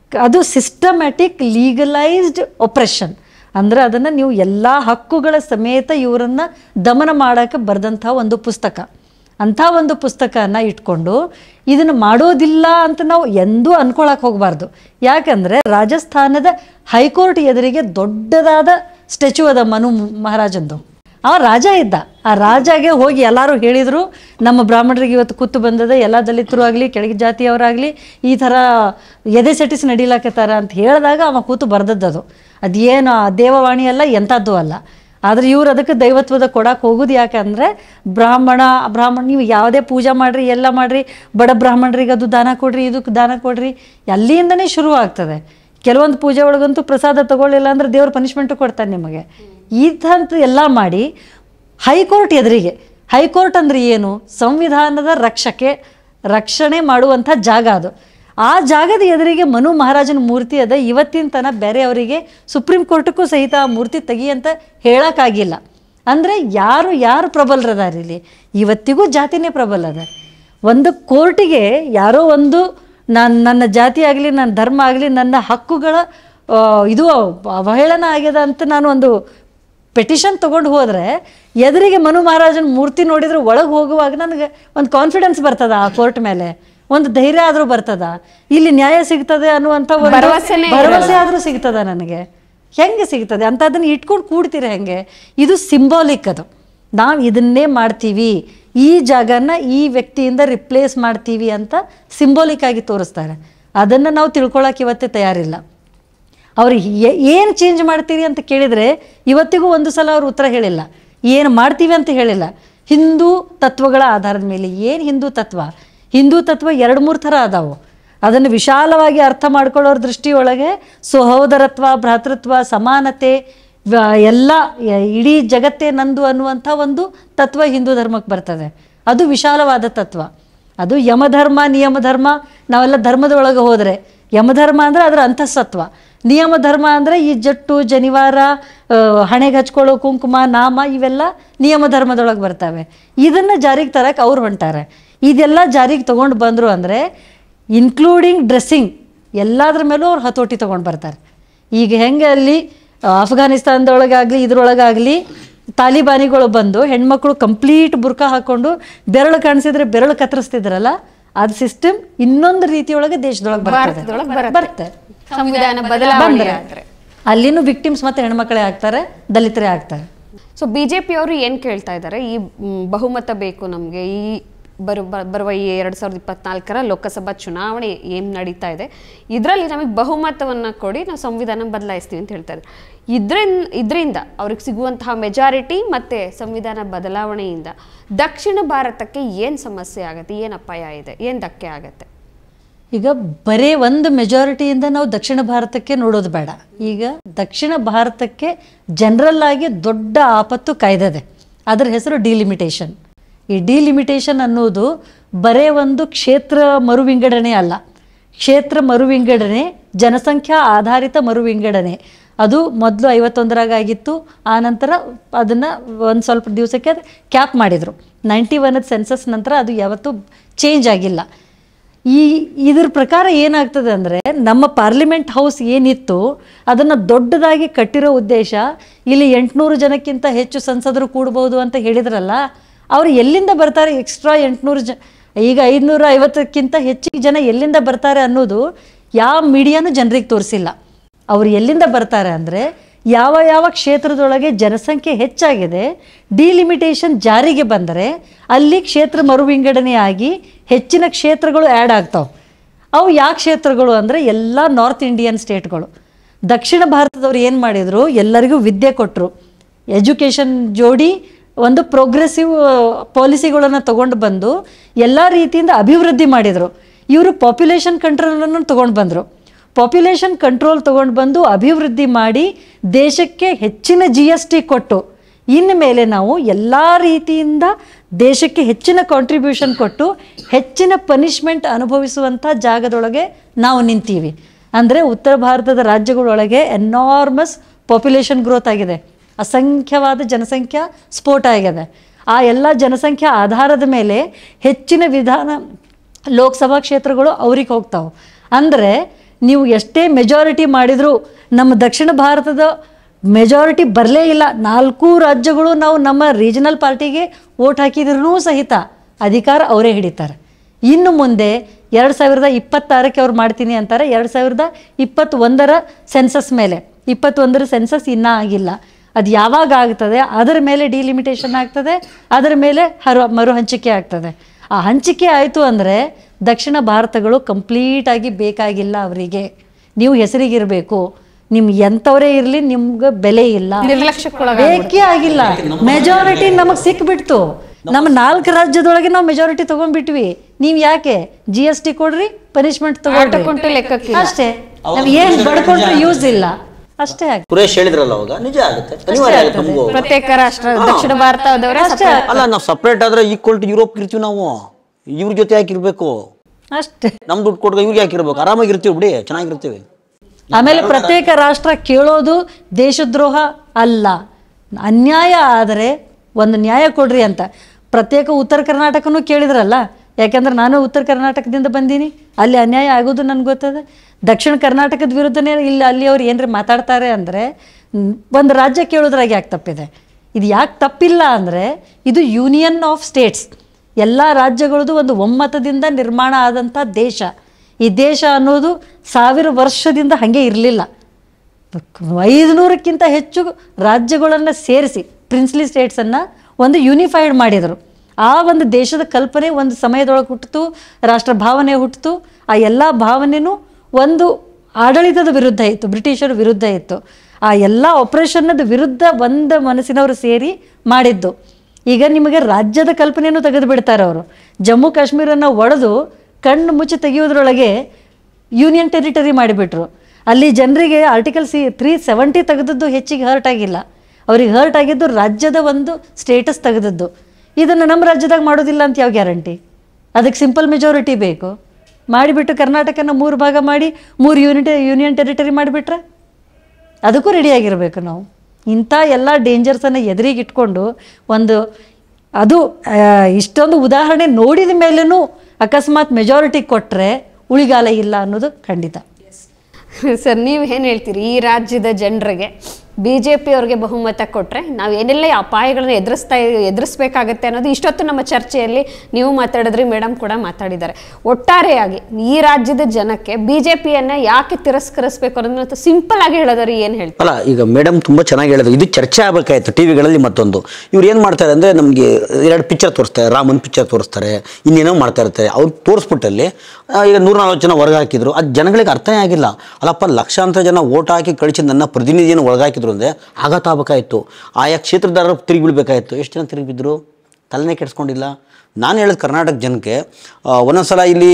ಅದು ಸಿಸ್ಟಮ್ಯಾಟಿಕ್ ಲೀಗಲೈಸ್ಡ್ ಒಪ್ರೆಷನ್. ಅಂದರೆ ಅದನ್ನು ನೀವು ಎಲ್ಲ ಹಕ್ಕುಗಳ ಸಮೇತ ಇವರನ್ನು ದಮನ ಮಾಡೋಕ್ಕೆ ಬರೆದಂಥ ಒಂದು ಪುಸ್ತಕ. ಅಂಥ ಒಂದು ಪುಸ್ತಕನ ಇಟ್ಕೊಂಡು ಇದನ್ನು ಮಾಡೋದಿಲ್ಲ ಅಂತ ನಾವು ಎಂದೂ ಅಂದ್ಕೊಳಕ್ಕೆ ಹೋಗಬಾರ್ದು. ಯಾಕಂದರೆ ರಾಜಸ್ಥಾನದ ಹೈಕೋರ್ಟ್ ಎದುರಿಗೆ ದೊಡ್ಡದಾದ ಸ್ಟ್ಯಾಚ್ಯೂ ಅದ ಮನು ಮಹಾರಾಜಂದು. ಅವ ರಾಜ ಇದ್ದ. ಆ ರಾಜಾಗೆ ಹೋಗಿ ಎಲ್ಲರೂ ಹೇಳಿದರು, ನಮ್ಮ ಬ್ರಾಹ್ಮಣರಿಗೆ ಇವತ್ತು ಕೂತು ಬಂದದ, ಎಲ್ಲ ದಲಿತರು ಆಗಲಿ ಕೆಳಗೆ ಜಾತಿಯವರಾಗಲಿ ಈ ಥರ ಎದೆ ಸೆಟಿಸಿ ನಡೀಲಾಕತ್ತಾರ ಅಂತ ಹೇಳಿದಾಗ ಅವ ಕೂತು ಬರ್ದದ್ದು. ಅದೇನು ದೇವವಾಣಿ ಅಲ್ಲ, ಎಂಥದ್ದು ಅಲ್ಲ. ಆದರೆ ಇವ್ರು ಅದಕ್ಕೆ ದೈವತ್ವದ ಕೊಡಕ್ಕೆ ಹೋಗೋದು ಯಾಕಂದರೆ ಬ್ರಾಹ್ಮಣ ನೀವು ಯಾವುದೇ ಪೂಜೆ ಮಾಡಿರಿ, ಎಲ್ಲ ಮಾಡಿರಿ, ಬಡ ಬ್ರಾಹ್ಮಣರಿಗೆ ಅದು ದಾನ ಕೊಡ್ರಿ, ಇದಕ್ಕೆ ದಾನ ಕೊಡ್ರಿ, ಅಲ್ಲಿಂದನೇ ಶುರು ಆಗ್ತದೆ. ಕೆಲವೊಂದು ಪೂಜೆ ಒಳಗಂತೂ ಪ್ರಸಾದ ತಗೊಳ್ಳಿಲ್ಲ ಅಂದರೆ ದೇವ್ರ ಪನಿಷ್ಮೆಂಟು ಕೊಡ್ತಾನೆ ನಿಮಗೆ. ಈ ಥರದ್ದು ಎಲ್ಲ ಮಾಡಿ ಹೈಕೋರ್ಟ್ ಎದುರಿಗೆ, ಹೈಕೋರ್ಟ್ ಅಂದರೆ ಏನು, ಸಂವಿಧಾನದ ರಕ್ಷಣೆ ಮಾಡುವಂಥ ಜಾಗ ಅದು. ಆ ಜಾಗದ ಎದುರಿಗೆ ಮನು ಮಹಾರಾಜನ ಮೂರ್ತಿ ಅದ. ಇವತ್ತಿನ ತನಕ ಬೇರೆಯವರಿಗೆ ಸುಪ್ರೀಂ ಕೋರ್ಟಕ್ಕೂ ಸಹಿತ ಆ ಮೂರ್ತಿ ತೆಗಿಯಂತ ಹೇಳೋಕ್ಕಾಗಿಲ್ಲ. ಅಂದರೆ ಯಾರು ಪ್ರಬಲರದಾರ ಇಲ್ಲಿ, ಇವತ್ತಿಗೂ ಜಾತಿನೇ ಪ್ರಬಲ ಅದ. ಒಂದು ಕೋರ್ಟಿಗೆ ಯಾರೋ ಒಂದು ನನ್ನ ಜಾತಿ ಆಗಲಿ, ನನ್ನ ಧರ್ಮ ಆಗಲಿ, ನನ್ನ ಹಕ್ಕುಗಳ ಇದು ಅವಹೇಳನ ಆಗ್ಯದ ಅಂತ ನಾನು ಒಂದು ಪೆಟಿಷನ್ ತೊಗೊಂಡು ಹೋದರೆ ಎದುರಿಗೆ ಮನು ಮಹಾರಾಜನ ಮೂರ್ತಿ ನೋಡಿದ್ರೆ ಒಳಗೆ ಹೋಗುವಾಗ ನನಗೆ ಒಂದು ಕಾನ್ಫಿಡೆನ್ಸ್ ಬರ್ತದ, ಆ ಕೋರ್ಟ್ ಮೇಲೆ ಒಂದು ಧೈರ್ಯ ಆದರೂ ಬರ್ತದ, ಇಲ್ಲಿ ನ್ಯಾಯ ಸಿಗ್ತದೆ ಅನ್ನುವಂಥ ಭರವಸೆ ಆದರೂ ಸಿಗ್ತದ ನನಗೆ. ಹೆಂಗೆ ಸಿಗ್ತದೆ ಅಂಥದ್ದನ್ನು ಇಟ್ಕೊಂಡು ಕೂಡ್ತೀರ ಹೆಂಗೆ? ಇದು ಸಿಂಬಾಲಿಕ್. ಅದು ನಾವು ಇದನ್ನೇ ಮಾಡ್ತೀವಿ, ಈ ಜಾಗನ ಈ ವ್ಯಕ್ತಿಯಿಂದ ರಿಪ್ಲೇಸ್ ಮಾಡ್ತೀವಿ ಅಂತ ಸಿಂಬಾಲಿಕ್ ಆಗಿ ತೋರಿಸ್ತಾರೆ. ಅದನ್ನು ನಾವು ತಿಳ್ಕೊಳಕ್ಕೆ ಇವತ್ತೇ ತಯಾರಿಲ್ಲ. ಅವ್ರಿಗೆ ಏನು ಚೇಂಜ್ ಮಾಡ್ತೀರಿ ಅಂತ ಕೇಳಿದರೆ ಇವತ್ತಿಗೂ ಒಂದು ಸಲ ಅವ್ರು ಉತ್ತರ ಹೇಳಿಲ್ಲ. ಏನು ಮಾಡ್ತೀವಿ ಅಂತ ಹೇಳಿಲ್ಲ. ಹಿಂದೂ ತತ್ವಗಳ ಆಧಾರದ ಮೇಲೆ ಏನು ಹಿಂದೂ ತತ್ವ 2-3 ಥರ ಅದಾವು. ಅದನ್ನು ವಿಶಾಲವಾಗಿ ಅರ್ಥ ಮಾಡ್ಕೊಳ್ಳೋರ ದೃಷ್ಟಿಯೊಳಗೆ ಸಹೋದರತ್ವ, ಭ್ರಾತೃತ್ವ, ಸಮಾನತೆ, ಎಲ್ಲ ಇಡೀ ಜಗತ್ತೇ ನಂದು ಅನ್ನುವಂಥ ಒಂದು ತತ್ವ ಹಿಂದೂ ಧರ್ಮಕ್ಕೆ ಬರ್ತದೆ. ಅದು ವಿಶಾಲವಾದ ತತ್ವ. ಅದು ಯಮಧರ್ಮ, ನಿಯಮಧರ್ಮ. ನಾವೆಲ್ಲ ಧರ್ಮದೊಳಗೆ ಹೋದರೆ ಯಮಧರ್ಮ ಅಂದರೆ ಅದರ ಅಂತಃಸತ್ವ, ನಿಯಮ ಧರ್ಮ ಅಂದರೆ ಈ ಜಟ್ಟು, ಜನಿವಾರ, ಹಣೆಗೆ ಹಚ್ಕೊಳ್ಳೋ ಕುಂಕುಮ, ನಾಮ, ಇವೆಲ್ಲ ನಿಯಮ ಧರ್ಮದೊಳಗೆ ಬರ್ತವೆ. ಇದನ್ನು ಜಾರಿಗೆ ತರಕ್ಕೆ ಅವ್ರು ಹೊಂಟಾರೆ. ಇದೆಲ್ಲ ಜಾರಿಗೆ ತೊಗೊಂಡು ಬಂದರು ಅಂದರೆ ಇನ್ಕ್ಲೂಡಿಂಗ್ ಡ್ರೆಸ್ಸಿಂಗ್ ಎಲ್ಲದ್ರ ಮೇಲೂ ಅವ್ರು ಹತೋಟಿ ತೊಗೊಂಡು ಬರ್ತಾರೆ. ಈಗ ಹೆಂಗೆ ಅಲ್ಲಿ ಅಫ್ಘಾನಿಸ್ತಾನದೊಳಗಾಗಲಿ ಇದರೊಳಗಾಗಲಿ ತಾಲಿಬಾನಿಗಳು ಬಂದು ಹೆಣ್ಮಕ್ಳು ಕಂಪ್ಲೀಟ್ ಬುರ್ಕಾ ಹಾಕ್ಕೊಂಡು ಬೆರಳು ಕಾಣಿಸಿದ್ರೆ ಬೆರಳು ಕತ್ತರಿಸ್ತಿದ್ರಲ್ಲ, ಅದು ಸಿಸ್ಟಮ್ ಇನ್ನೊಂದು ರೀತಿಯೊಳಗೆ ದೇಶದೊಳಗೆ ಬರುತ್ತೆ. ಸಂವಿಧಾನ ಬದಲಾವಣೆ ಅಲ್ಲಿನೂ ವಿಕ್ಟಿಮ್ಸ್ ಮತ್ತೆ ಹೆಣ್ಮಕ್ಳೇ ಆಗ್ತಾರೆ, ದಲಿತರೇ ಆಗ್ತಾರೆ. ಸೊ ಬಿಜೆಪಿ ಅವರು ಏನು ಕೇಳ್ತಾ ಇದ್ದಾರೆ, ಈ ಬಹುಮತ ಬೇಕು ನಮಗೆ, ಈ ಬರುವ ಈ 2024 ಲೋಕಸಭಾ ಚುನಾವಣೆ ಏನು ನಡೀತಾ ಇದೆ ಇದರಲ್ಲಿ ನಮಗೆ ಬಹುಮತವನ್ನು ಕೊಡಿ, ನಾವು ಸಂವಿಧಾನ ಬದಲಾಯಿಸ್ತೀವಿ ಅಂತ ಹೇಳ್ತಾ ಇದ್ದಾರೆ. ಇದರಿಂದ ಅವ್ರಿಗೆ ಸಿಗುವಂತಹ ಮೆಜಾರಿಟಿ ಮತ್ತು ಸಂವಿಧಾನ ಬದಲಾವಣೆಯಿಂದ ದಕ್ಷಿಣ ಭಾರತಕ್ಕೆ ಏನು ಸಮಸ್ಯೆ ಆಗುತ್ತೆ, ಏನು ಅಪಾಯ ಇದೆ, ಏನು ಧಕ್ಕೆ ಆಗುತ್ತೆ? ಈಗ ಬರೀ ಒಂದು ಮೆಜಾರಿಟಿಯಿಂದ ನಾವು ದಕ್ಷಿಣ ಭಾರತಕ್ಕೆ ನೋಡೋದು ಬೇಡ. ಈಗ ದಕ್ಷಿಣ ಭಾರತಕ್ಕೆ ಜನರಲ್ ಆಗಿ ದೊಡ್ಡ ಆಪತ್ತು ಕಾಯ್ದಿದೆ. ಅದರ ಹೆಸರು ಡಿಲಿಮಿಟೇಷನ್. ಈ ಡಿಲಿಮಿಟೇಷನ್ ಅನ್ನೋದು ಬರೇ ಒಂದು ಕ್ಷೇತ್ರ ಮರುವಿಂಗಡಣೆ ಅಲ್ಲ. ಕ್ಷೇತ್ರ ಮರುವಿಂಗಡಣೆ, ಜನಸಂಖ್ಯಾ ಆಧಾರಿತ ಮರುವಿಂಗಡಣೆ. ಅದು ಮೊದಲು 51ರಾಗ ಆಗಿತ್ತು. ಆನಂತರ ಅದನ್ನು ಒಂದು ಸ್ವಲ್ಪ ದಿವಸಕ್ಕೆ ಕ್ಯಾಪ್ ಮಾಡಿದರು. 91ದ ಸೆನ್ಸಸ್ ನಂತರ ಅದು ಯಾವತ್ತೂ ಚೇಂಜ್ ಆಗಿಲ್ಲ. ಇದ್ರ ಪ್ರಕಾರ ಏನಾಗ್ತದೆ ಅಂದರೆ, ನಮ್ಮ ಪಾರ್ಲಿಮೆಂಟ್ ಹೌಸ್ ಏನಿತ್ತು ಅದನ್ನು ದೊಡ್ಡದಾಗಿ ಕಟ್ಟಿರೋ ಉದ್ದೇಶ ಇಲ್ಲಿ 800 ಜನಕ್ಕಿಂತ ಹೆಚ್ಚು ಸಂಸದರು ಕೂಡ್ಬೋದು ಅಂತ ಹೇಳಿದ್ರಲ್ಲ, ಅವರು ಎಲ್ಲಿಂದ ಬರ್ತಾರೆ ಎಕ್ಸ್ಟ್ರಾ 800 ಈಗ 550ಕ್ಕಿಂತ ಹೆಚ್ಚಿಗೆ ಜನ ಎಲ್ಲಿಂದ ಬರ್ತಾರೆ ಅನ್ನೋದು ಯಾವ ಮೀಡಿಯಾನೂ ಜನರಿಗೆ ತೋರಿಸಿಲ್ಲ. ಅವರು ಎಲ್ಲಿಂದ ಬರ್ತಾರೆ ಅಂದರೆ, ಯಾವ ಕ್ಷೇತ್ರದೊಳಗೆ ಜನಸಂಖ್ಯೆ ಹೆಚ್ಚಾಗಿದೆ, ಡಿಲಿಮಿಟೇಷನ್ ಜಾರಿಗೆ ಬಂದರೆ ಅಲ್ಲಿ ಕ್ಷೇತ್ರ ಮರುವಿಂಗಡಣೆ ಆಗಿ ಹೆಚ್ಚಿನ ಕ್ಷೇತ್ರಗಳು ಆ್ಯಡ್ ಆಗ್ತಾವೆ. ಅವು ಯಾವ ಕ್ಷೇತ್ರಗಳು ಅಂದರೆ ಎಲ್ಲ ನಾರ್ತ್ ಇಂಡಿಯನ್ ಸ್ಟೇಟ್ಗಳು. ದಕ್ಷಿಣ ಭಾರತದವ್ರು ಏನು ಮಾಡಿದರು, ಎಲ್ಲರಿಗೂ ವಿದ್ಯೆ ಕೊಟ್ಟರು, ಎಜುಕೇಷನ್ ಜೋಡಿ ಒಂದು ಪ್ರೋಗ್ರೆಸಿವ್ ಪಾಲಿಸಿಗಳನ್ನು ತೊಗೊಂಡು ಬಂದು ಎಲ್ಲ ರೀತಿಯಿಂದ ಅಭಿವೃದ್ಧಿ ಮಾಡಿದರು. ಇವರು ಪಾಪ್ಯುಲೇಷನ್ ಕಂಟ್ರೋಲನ್ನು ತೊಗೊಂಡು ಬಂದರು. ಪಾಪ್ಯುಲೇಷನ್ ಕಂಟ್ರೋಲ್ ತೊಗೊಂಡು ಬಂದು ಅಭಿವೃದ್ಧಿ ಮಾಡಿ ದೇಶಕ್ಕೆ ಹೆಚ್ಚಿನ GST ಕೊಟ್ಟು, ಇನ್ನು ಮೇಲೆ ನಾವು ಎಲ್ಲ ರೀತಿಯಿಂದ ದೇಶಕ್ಕೆ ಹೆಚ್ಚಿನ ಕಾಂಟ್ರಿಬ್ಯೂಷನ್ ಕೊಟ್ಟು ಹೆಚ್ಚಿನ ಪನಿಷ್ಮೆಂಟ್ ಅನುಭವಿಸುವಂಥ ಜಾಗದೊಳಗೆ ನಾವು ನಿಂತೀವಿ. ಅಂದರೆ ಉತ್ತರ ಭಾರತದ ರಾಜ್ಯಗಳೊಳಗೆ ಎನಾರ್ಮಸ್ ಪಾಪ್ಯುಲೇಷನ್ ಗ್ರೋತ್ ಆಗಿದೆ, ಅಸಂಖ್ಯವಾದ ಜನಸಂಖ್ಯಾ ಸ್ಫೋಟ ಆಗಿದೆ. ಆ ಎಲ್ಲ ಜನಸಂಖ್ಯಾ ಆಧಾರದ ಮೇಲೆ ಹೆಚ್ಚಿನ ಲೋಕಸಭಾ ಕ್ಷೇತ್ರಗಳು ಅವ್ರಿಗೆ ಹೋಗ್ತಾವೆ. ಅಂದರೆ ನೀವು ಎಷ್ಟೇ ಮೆಜಾರಿಟಿ ಮಾಡಿದರೂ ನಮ್ಮ ದಕ್ಷಿಣ ಭಾರತದ ಮೆಜಾರಿಟಿ ಬರಲೇ ಇಲ್ಲ. 4 ರಾಜ್ಯಗಳು ನಾವು ನಮ್ಮ ರೀಜನಲ್ ಪಾರ್ಟಿಗೆ ವೋಟ್ ಹಾಕಿದ್ರೂ ಸಹಿತ ಅಧಿಕಾರ ಅವರೇ ಹಿಡಿತಾರೆ. ಇನ್ನು ಮುಂದೆ 2026ಕ್ಕೆ ಅವ್ರು ಮಾಡ್ತೀನಿ ಅಂತಾರೆ. 2021ರ ಸೆನ್ಸಸ್ ಮೇಲೆ 21ರ ಸೆನ್ಸಸ್ ಇನ್ನೂ ಆಗಿಲ್ಲ. ಅದು ಯಾವಾಗ ಆಗ್ತದೆ ಅದರ ಮೇಲೆ ಡಿಲಿಮಿಟೇಷನ್ ಆಗ್ತದೆ, ಅದರ ಮೇಲೆ ಮರು ಹಂಚಿಕೆ ಆಗ್ತದೆ. ಆ ಹಂಚಿಕೆ ಆಯಿತು ಅಂದರೆ ದಕ್ಷಿಣ ಭಾರತಗಳು ಕಂಪ್ಲೀಟಾಗಿ ಬೇಕಾಗಿಲ್ಲ ಅವರಿಗೆ. ನೀವು ಹೆಸರಿಗಿರಬೇಕು, ನಿಮ್ಗೆ ಎಂಥವರೇ ಇರಲಿ ನಿಮ್ಗೆ ಬೆಲೆ ಇಲ್ಲ, ಬೇಕೇ ಆಗಿಲ್ಲ. ಮೆಜಾರಿಟಿ ನಮಗೆ ಸಿಕ್ಬಿಡ್ತು. ನಮ್ಮ 4 ರಾಜ್ಯದೊಳಗೆ ನಾವು ಮೆಜಾರಿಟಿ ತೊಗೊಂಡ್ಬಿಟ್ವಿ. ನೀವು ಯಾಕೆ GST ಕೊಡ್ರಿ, ಪನಿಷ್ಮೆಂಟ್ ತಗೊಳ್ರಿ, ಅಷ್ಟೇ. ನಮ್ಗೆ ಏನು ಬಡ್ಕೊಂಡ್ರೆ ಯೂಸ್ ಇಲ್ಲ, ಅಷ್ಟೇ. ಸುರೇಶ್ ಹೇಳಿದ್ರಲ್ಲ ಅವಾಗ ನಿಜ ಆಗುತ್ತೆ, ಅನಿವಾರ್ಯ ಆಗುತ್ತೆ ನಮಗೂ. ಪ್ರತ್ಯೇಕ ರಾಷ್ಟ್ರ ದಕ್ಷಿಣ ಭಾರತದವರೇ ಅಷ್ಟೇ. ಅಲ್ಲ, ನಾವು ಸಪ್ರೇಟ್ ಆದ್ರೆ ಈಕ್ವಲ್ ಟು ಯುರೋಪ್ ಇರ್ತೀವಿ ನಾವು. ಇವ್ರ ಜೊತೆ ಯಾಕಿರ್ಬೇಕು? ಅಷ್ಟೇ. ನಮ್ ದುಡ್ಡು ಕೊಡ್ಬೇಕು, ಇವ್ರಿಗೆ ಯಾಕಿರ್ಬೇಕು? ಆರಾಮಾಗಿರ್ತೀವಿ ಬಿಡಿ, ಚೆನ್ನಾಗಿರ್ತೀವಿ. ಆಮೇಲೆ ಪ್ರತ್ಯೇಕ ರಾಷ್ಟ್ರ ಕೇಳೋದು ದೇಶದ್ರೋಹ ಅಲ್ಲ. ಅನ್ಯಾಯ ಆದರೆ ಒಂದು ನ್ಯಾಯ ಕೊಡ್ರಿ ಅಂತ. ಪ್ರತ್ಯೇಕ ಉತ್ತರ ಕರ್ನಾಟಕನೂ ಕೇಳಿದ್ರಲ್ಲ, ಯಾಕೆಂದ್ರೆ ನಾನು ಉತ್ತರ ಕರ್ನಾಟಕದಿಂದ ಬಂದೀನಿ, ಅಲ್ಲಿ ಅನ್ಯಾಯ ಆಗೋದು ನನಗೆ ಗೊತ್ತದೆ. ದಕ್ಷಿಣ ಕರ್ನಾಟಕದ ವಿರುದ್ಧನೇ ಇಲ್ಲಿ ಅಲ್ಲಿ ಅವ್ರು ಏನರ ಮಾತಾಡ್ತಾರೆ ಅಂದರೆ ಒಂದು ರಾಜ್ಯ ಕೇಳೋದ್ರಾಗ ಯಾಕೆ ತಪ್ಪಿದೆ? ಇದು ಯಾಕೆ ತಪ್ಪಿಲ್ಲ ಅಂದರೆ ಇದು ಯೂನಿಯನ್ ಆಫ್ ಸ್ಟೇಟ್ಸ್, ಎಲ್ಲ ರಾಜ್ಯಗಳದ್ದು ಒಂದು ಒಮ್ಮತದಿಂದ ನಿರ್ಮಾಣ ಆದಂಥ ದೇಶ. ಈ ದೇಶ ಅನ್ನೋದು 1000 ವರ್ಷದಿಂದ ಹಾಗೆ ಇರಲಿಲ್ಲ. 500ಕ್ಕಿಂತ ಹೆಚ್ಚು ರಾಜ್ಯಗಳನ್ನು ಸೇರಿಸಿ ಪ್ರಿನ್ಸ್ಲಿ ಸ್ಟೇಟ್ಸನ್ನು ಒಂದು ಯೂನಿಫೈಡ್ ಮಾಡಿದರು. ಆ ಒಂದು ದೇಶದ ಕಲ್ಪನೆ ಒಂದು ಸಮಯದೊಳಗೆ ಹುಟ್ಟಿತು, ರಾಷ್ಟ್ರ ಭಾವನೆ ಹುಟ್ಟಿತು. ಆ ಎಲ್ಲ ಭಾವನೆಯೂ ಒಂದು ಆಡಳಿತದ ವಿರುದ್ಧ ಇತ್ತು, ಬ್ರಿಟಿಷರ ವಿರುದ್ಧ ಇತ್ತು. ಆ ಎಲ್ಲ ಆಪರೇಷನ್ನದ ವಿರುದ್ಧ ಒಂದು ಮನಸ್ಸಿನವರು ಸೇರಿ ಮಾಡಿದ್ದು. ಈಗ ನಿಮಗೆ ರಾಜ್ಯದ ಕಲ್ಪನೆಯನ್ನು ತೆಗೆದು ಬಿಡ್ತಾರೆ ಅವರು. ಜಮ್ಮು ಕಾಶ್ಮೀರನ್ನು ಒಡೆದು ಕಣ್ಣು ಮುಚ್ಚಿ ತೆಗೆಯೋದ್ರೊಳಗೆ ಯೂನಿಯನ್ ಟೆರಿಟರಿ ಮಾಡಿಬಿಟ್ರು. ಅಲ್ಲಿ ಜನರಿಗೆ ಆರ್ಟಿಕಲ್ 370 ತೆಗೆದದ್ದು ಹೆಚ್ಚಿಗೆ ಹರ್ಟ್ ಆಗಿಲ್ಲ, ಅವ್ರಿಗೆ ಹರ್ಟ್ ಆಗಿದ್ದು ರಾಜ್ಯದ ಒಂದು ಸ್ಟೇಟಸ್ ತೆಗೆದದ್ದು. ಇದನ್ನು ನಮ್ಮ ರಾಜ್ಯದಾಗ ಮಾಡೋದಿಲ್ಲ ಅಂತ ಯಾವ ಗ್ಯಾರಂಟಿ? ಅದಕ್ಕೆ ಸಿಂಪಲ್ ಮೆಜಾರಿಟಿ ಬೇಕು. ಮಾಡಿಬಿಟ್ಟು ಕರ್ನಾಟಕನ 3 ಭಾಗ ಮಾಡಿ 3 ಯೂನಿಯನ್ ಟೆರಿಟರಿ ಮಾಡಿಬಿಟ್ರೆ ಅದಕ್ಕೂ ರೆಡಿಯಾಗಿರಬೇಕು ನಾವು. ಇಂಥ ಎಲ್ಲ ಡೇಂಜರ್ಸನ್ನು ಎದುರಿಗಿಟ್ಕೊಂಡು ಒಂದು ಅದು ಇಷ್ಟೊಂದು ಉದಾಹರಣೆ ನೋಡಿದ ಮೇಲೂ ಅಕಸ್ಮಾತ್ ಮೆಜಾರಿಟಿ ಕೊಟ್ಟರೆ ಉಳಿಗಾಲ ಇಲ್ಲ ಅನ್ನೋದು ಖಂಡಿತ. ಸರ್, ನೀವು ಏನು ಹೇಳ್ತೀರಿ? ಈ ರಾಜ್ಯದ ಜನರಿಗೆ BJP ಅವ್ರಿಗೆ ಬಹುಮತ ಕೊಟ್ಟರೆ ನಾವು ಏನೆಲ್ಲ ಅಪಾಯಗಳನ್ನು ಎದುರಿಸಬೇಕಾಗತ್ತೆ ಅನ್ನೋದು ಇಷ್ಟೊತ್ತು ನಮ್ಮ ಚರ್ಚೆಯಲ್ಲಿ ನೀವು ಮಾತಾಡಿದ್ರಿ, ಮೇಡಮ್ ಕೂಡ ಮಾತಾಡಿದ್ದಾರೆ. ಒಟ್ಟಾರೆಯಾಗಿ ಈ ರಾಜ್ಯದ ಜನಕ್ಕೆ BJPಯನ್ನು ಯಾಕೆ ತಿರಸ್ಕರಿಸಬೇಕು ಅನ್ನೋದನ್ನ ಸಿಂಪಲ್ ಆಗಿ ಹೇಳೋದ್ರಿ ಏನು ಹೇಳ್ತಾರೆ? ಅಲ್ಲ, ಈಗ ಮೇಡಮ್ ತುಂಬ ಚೆನ್ನಾಗಿ ಹೇಳಿದ್ರು. ಇದು ಚರ್ಚೆ ಆಗಬೇಕಾಯ್ತು ಟಿವಿಗಳಲ್ಲಿ. ಮತ್ತೊಂದು ಇವ್ರು ಏನು ಮಾಡ್ತಾರೆ ಅಂದರೆ ನಮಗೆ 2 ಪಿಕ್ಚರ್ ತೋರಿಸ್ತಾರೆ, ರಾಮನ್ ಪಿಕ್ಚರ್ ತೋರಿಸ್ತಾರೆ, ಇನ್ನೇನೋ ಮಾಡ್ತಾ ಇರ್ತಾರೆ. ಅವ್ರು ತೋರಿಸ್ಬಿಟ್ಟಲ್ಲಿ ಈಗ 140 ಜನ ಹೊರಗೆ ಹಾಕಿದ್ರು. ಅದು ಜನಗಳಿಗೆ ಅರ್ಥನೇ ಆಗಿಲ್ಲ. ಅಲ್ಲಪ್ಪ, ಲಕ್ಷಾಂತರ ಜನ ಓಟ್ ಹಾಕಿ ಕಳಿಸಿ ನನ್ನ ಪ್ರತಿನಿಧಿಯನ್ನು ಒಳಗಾಕಿದ್ರು ಅಂದರೆ ಆಘಾತ ಆಗಬೇಕಾಯಿತು. ಆಯಾ ಕ್ಷೇತ್ರದಾರರು ತಿರುಗಿ ಬೀಳಬೇಕಾಯಿತು. ಎಷ್ಟು ಜನ ತಿರುಗಿ ಬಿದ್ದರು? ತಲೆನೇ ಕೆಡಿಸ್ಕೊಂಡಿಲ್ಲ. ನಾನು ಹೇಳೋದು ಕರ್ನಾಟಕ ಜನಕ್ಕೆ ಒಂದೊಂದ್ಸಲ ಇಲ್ಲಿ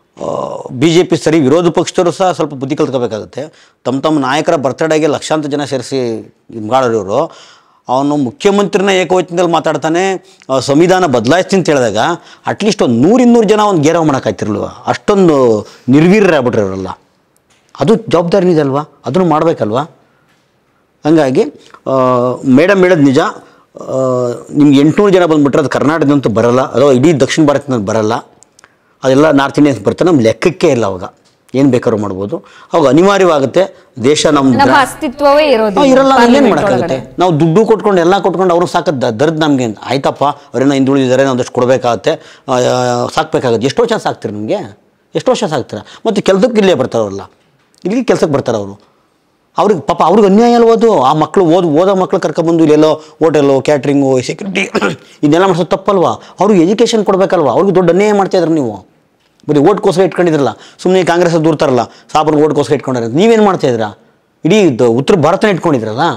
BJP ಸರಿ, ವಿರೋಧ ಪಕ್ಷದವರು ಸಹ ಸ್ವಲ್ಪ ಬುದ್ಧಿ ಕಲ್ತ್ಕೋಬೇಕಾಗುತ್ತೆ. ತಮ್ಮ ನಾಯಕರ ಬರ್ತಡೇಗೆ ಲಕ್ಷಾಂತರ ಜನ ಸೇರಿಸಿ ಮಾಡೋರು. ಅವನು ಮುಖ್ಯಮಂತ್ರಿನ ಏಕವಚನದಲ್ಲಿ ಮಾತಾಡ್ತಾನೆ, ಸಂವಿಧಾನ ಬದಲಾಯಿಸ್ತೀನಿ ಅಂತ ಹೇಳಿದಾಗ ಅಟ್ಲೀಸ್ಟ್ ಒಂದು 100-200 ಜನ ಒಂದು ಗೇರವ ಮಾಡೋಕ್ಕಾಗ್ತಿರ್ಲ್ವ? ಅಷ್ಟೊಂದು ನಿರ್ವೀರ್ಯರಾಗ್ಬಿಟ್ರೆ ಅವರೆಲ್ಲ. ಅದು ಜವಾಬ್ದಾರಿ ಇದೆ ಅಲ್ವಾ? ಅದನ್ನು ಮಾಡಬೇಕಲ್ವಾ? ಹಂಗಾಗಿ ಮೇಡಮ್ ಹೇಳೋದು ನಿಜ. ನಿಮ್ಗೆ 800 ಜನ ಬಂದುಬಿಟ್ರೆ ಅದು ಕರ್ನಾಟಕದಂತೂ ಬರೋಲ್ಲ, ಅದು ಇಡೀ ದಕ್ಷಿಣ ಭಾರತದಿಂದ ಬರೋಲ್ಲ. ಅದೆಲ್ಲ ನಾರ್ತ್ ಇಂಡಿಯನ್ಸ್ ಬರ್ತಾರೆ. ನಮ್ಮ ಲೆಕ್ಕಕ್ಕೆ ಇಲ್ಲ. ಅವಾಗ ಏನು ಬೇಕಾದ್ರೂ ಮಾಡ್ಬೋದು. ಅವಾಗ ಅನಿವಾರ್ಯವಾಗುತ್ತೆ. ದೇಶ ನಮ್ಮ ಅಸ್ತಿತ್ವವೇ ಇರಲ್ಲ. ಏನು ಮಾಡೋಕ್ಕಾಗುತ್ತೆ? ನಾವು ದುಡ್ಡು ಕೊಟ್ಕೊಂಡು ಎಲ್ಲ ಕೊಟ್ಕೊಂಡು ಅವ್ರಿಗೆ ಸಾಕದ್ದು ದರ್ದು ನಮಗೆ. ಆಯ್ತಪ್ಪ, ಅವರೇನೋ ಹಿಂದುಳಿದಿದ್ದಾರೆ, ನಾವು ಒಂದಷ್ಟು ಕೊಡಬೇಕಾಗತ್ತೆ, ಸಾಕಬೇಕಾಗುತ್ತೆ. ಎಷ್ಟು ವರ್ಷ ಸಾಕ್ತೀರಿ? ನಿಮಗೆ ಎಷ್ಟು ವರ್ಷ ಸಾಕ್ತೀರ? ಮತ್ತು ಕೆಲಸಕ್ಕೆ ಇಲ್ಲೇ ಬರ್ತಾರೆ ಅವರೆಲ್ಲ, ಇಲ್ಲಿಗೆ ಕೆಲಸಕ್ಕೆ ಬರ್ತಾರೆ ಅವರು. ಅವ್ರಿಗೆ ಪಾಪ ಅವ್ರಿಗೆ ಅನ್ಯಾಯ ಅಲ್ವದು. ಆ ಮಕ್ಕಳು ಓದೋ ಮಕ್ಕಳು ಕರ್ಕೊಬಂದು ಇಲ್ಲೆಲ್ಲೋ ಹೋಟೆಲು, ಕ್ಯಾಟ್ರಿಂಗು, ಸೆಕ್ಯೂರಿಟಿ ಇದನ್ನೆಲ್ಲ ಮಾಡಿಸೋದು ತಪ್ಪಲ್ವಾ? ಅವ್ರಿಗೆ ಎಜುಕೇಷನ್ ಕೊಡಬೇಕಲ್ವ? ಅವ್ರಿಗೆ ದೊಡ್ಡ ಅನ್ಯಾಯ ಮಾಡ್ತಾಯಿದ್ರು ನೀವು. ಬರೀ ಓಟ್ಗೋಸ್ಕರ ಇಟ್ಕೊಂಡಿದ್ರಲ್ಲ. ಸುಮ್ಮನೆ ಕಾಂಗ್ರೆಸ್ ದೂರ್ತಾರಲ್ಲ, ಸಾಬರ್ಗೆ ಓಟ್ಗೋಸ್ಕರ ಇಟ್ಕೊಂಡಿರ. ನೀವೇನು ಮಾಡ್ತಾಯಿದ್ರಾ? ಇಡೀ ಉತ್ತರ ಭಾರತನ ಇಟ್ಕೊಂಡಿದ್ರಲ್ಲ,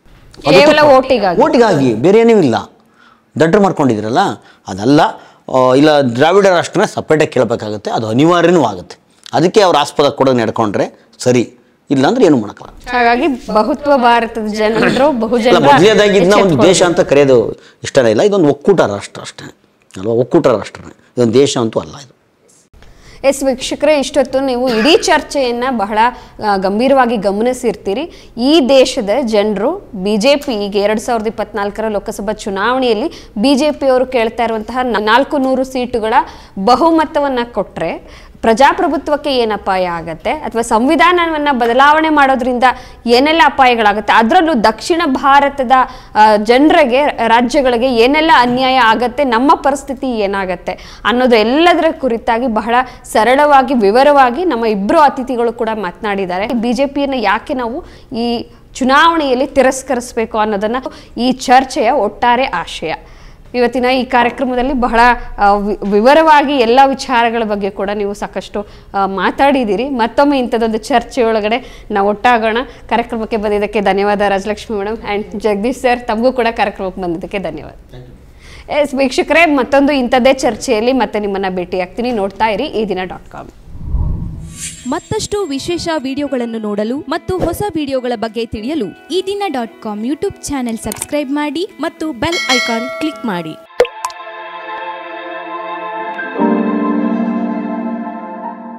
ಓಟಿಗಾಗಿ, ಬೇರೆ ಏನೂ ಇಲ್ಲ. ದಡ್ರು ಮಾಡ್ಕೊಂಡಿದ್ರಲ್ಲ, ಅದಲ್ಲ. ಇಲ್ಲ, ದ್ರಾವಿಡ ರಾಷ್ಟ್ರನ ಸಪ್ರೇಟಾಗಿ ಕೇಳಬೇಕಾಗುತ್ತೆ. ಅದು ಅನಿವಾರ್ಯನೂ ಆಗುತ್ತೆ. ಅದಕ್ಕೆ ಅವ್ರ ಆಸ್ಪದ ಕೊಡೋದು ನಡ್ಕೊಂಡ್ರೆ ಸರಿ, ಇಲ್ಲಾಂದ್ರೆ ಏನು ಮಾಡೋಕ್ಕಲ್ಲ. ಹಾಗಾಗಿ ಬಹುತ್ವ ಭಾರತದ ಜನರು ಮೊದಲನೇದಾಗಿ ಇದನ್ನ ಒಂದು ದೇಶ ಅಂತ ಕರೆಯೋದು ಇಷ್ಟನೇ ಇಲ್ಲ. ಇದೊಂದು ಒಕ್ಕೂಟ ರಾಷ್ಟ್ರ ಅಷ್ಟೇ ಅಲ್ವಾ? ಒಕ್ಕೂಟ ರಾಷ್ಟ್ರನೇ, ಇದೊಂದು ದೇಶ ಅಂತೂ ಅಲ್ಲ ಇದು. ಎಸ್ ವೀಕ್ಷಕರೇ, ಇಷ್ಟೊತ್ತು ನೀವು ಇಡೀ ಚರ್ಚೆಯನ್ನು ಬಹಳ ಗಂಭೀರವಾಗಿ ಗಮನಿಸಿರ್ತೀರಿ. ಈ ದೇಶದ ಜನರು BJP ಈಗ 2024ರ ಲೋಕಸಭಾ ಚುನಾವಣೆಯಲ್ಲಿ BJP ಅವರು ಕೇಳ್ತಾ ಇರುವಂತಹ 400 ಸೀಟುಗಳ ಬಹುಮತವನ್ನು ಕೊಟ್ಟರೆ ಪ್ರಜಾಪ್ರಭುತ್ವಕ್ಕೆ ಏನು ಅಪಾಯ ಆಗತ್ತೆ ಅಥವಾ ಸಂವಿಧಾನವನ್ನು ಬದಲಾವಣೆ ಮಾಡೋದ್ರಿಂದ ಏನೆಲ್ಲ ಅಪಾಯಗಳಾಗುತ್ತೆ, ಅದರಲ್ಲೂ ದಕ್ಷಿಣ ಭಾರತದ ಜನರಿಗೆ, ರಾಜ್ಯಗಳಿಗೆ ಏನೆಲ್ಲ ಅನ್ಯಾಯ ಆಗತ್ತೆ, ನಮ್ಮ ಪರಿಸ್ಥಿತಿ ಏನಾಗತ್ತೆ ಅನ್ನೋದು ಎಲ್ಲದರ ಕುರಿತಾಗಿ ಬಹಳ ಸರಳವಾಗಿ ವಿವರವಾಗಿ ನಮ್ಮ ಇಬ್ಬರು ಅತಿಥಿಗಳು ಕೂಡ ಮಾತನಾಡಿದ್ದಾರೆ. ಬಿಜೆಪಿಯನ್ನು ಯಾಕೆ ನಾವು ಈ ಚುನಾವಣೆಯಲ್ಲಿ ತಿರಸ್ಕರಿಸಬೇಕು ಅನ್ನೋದನ್ನ ಈ ಚರ್ಚೆಯ ಒಟ್ಟಾರೆ ಆಶಯ. ಇವತ್ತಿನ ಈ ಕಾರ್ಯಕ್ರಮದಲ್ಲಿ ಬಹಳ ವಿವರವಾಗಿ ಎಲ್ಲ ವಿಚಾರಗಳ ಬಗ್ಗೆ ಕೂಡ ನೀವು ಸಾಕಷ್ಟು ಮಾತಾಡಿದ್ದೀರಿ. ಮತ್ತೊಮ್ಮೆ ಇಂಥದ್ದೊಂದು ಚರ್ಚೆಯೊಳಗಡೆ ನಾವು ಒಟ್ಟಾಗೋಣ. ಕಾರ್ಯಕ್ರಮಕ್ಕೆ ಬಂದಿದ್ದಕ್ಕೆ ಧನ್ಯವಾದ Rajalakshmi madam and Jagadish sir, ತಮಗೂ ಕೂಡ ಕಾರ್ಯಕ್ರಮಕ್ಕೆ ಬಂದಿದ್ದಕ್ಕೆ ಧನ್ಯವಾದ. ವೀಕ್ಷಕರೇ, ಮತ್ತೊಂದು ಇಂಥದ್ದೇ ಚರ್ಚೆಯಲ್ಲಿ ಮತ್ತೆ ನಿಮ್ಮನ್ನು ಭೇಟಿಯಾಗ್ತೀನಿ. ನೋಡ್ತಾ ಇರಿ ಈದಿನ.com. ಮತ್ತಷ್ಟು ವಿಶೇಷ ವಿಡಿಯೋಗಳನ್ನು ನೋಡಲು ಮತ್ತು ಹೊಸ ವಿಡಿಯೋಗಳ ಬಗ್ಗೆ ತಿಳಿಯಲು ಈದಿನ.com ಯೂಟ್ಯೂಬ್ ಚಾನೆಲ್ ಸಬ್ಸ್ಕ್ರೈಬ್ ಮಾಡಿ ಮತ್ತು ಬೆಲ್ ಐಕಾನ್ ಕ್ಲಿಕ್ ಮಾಡಿ.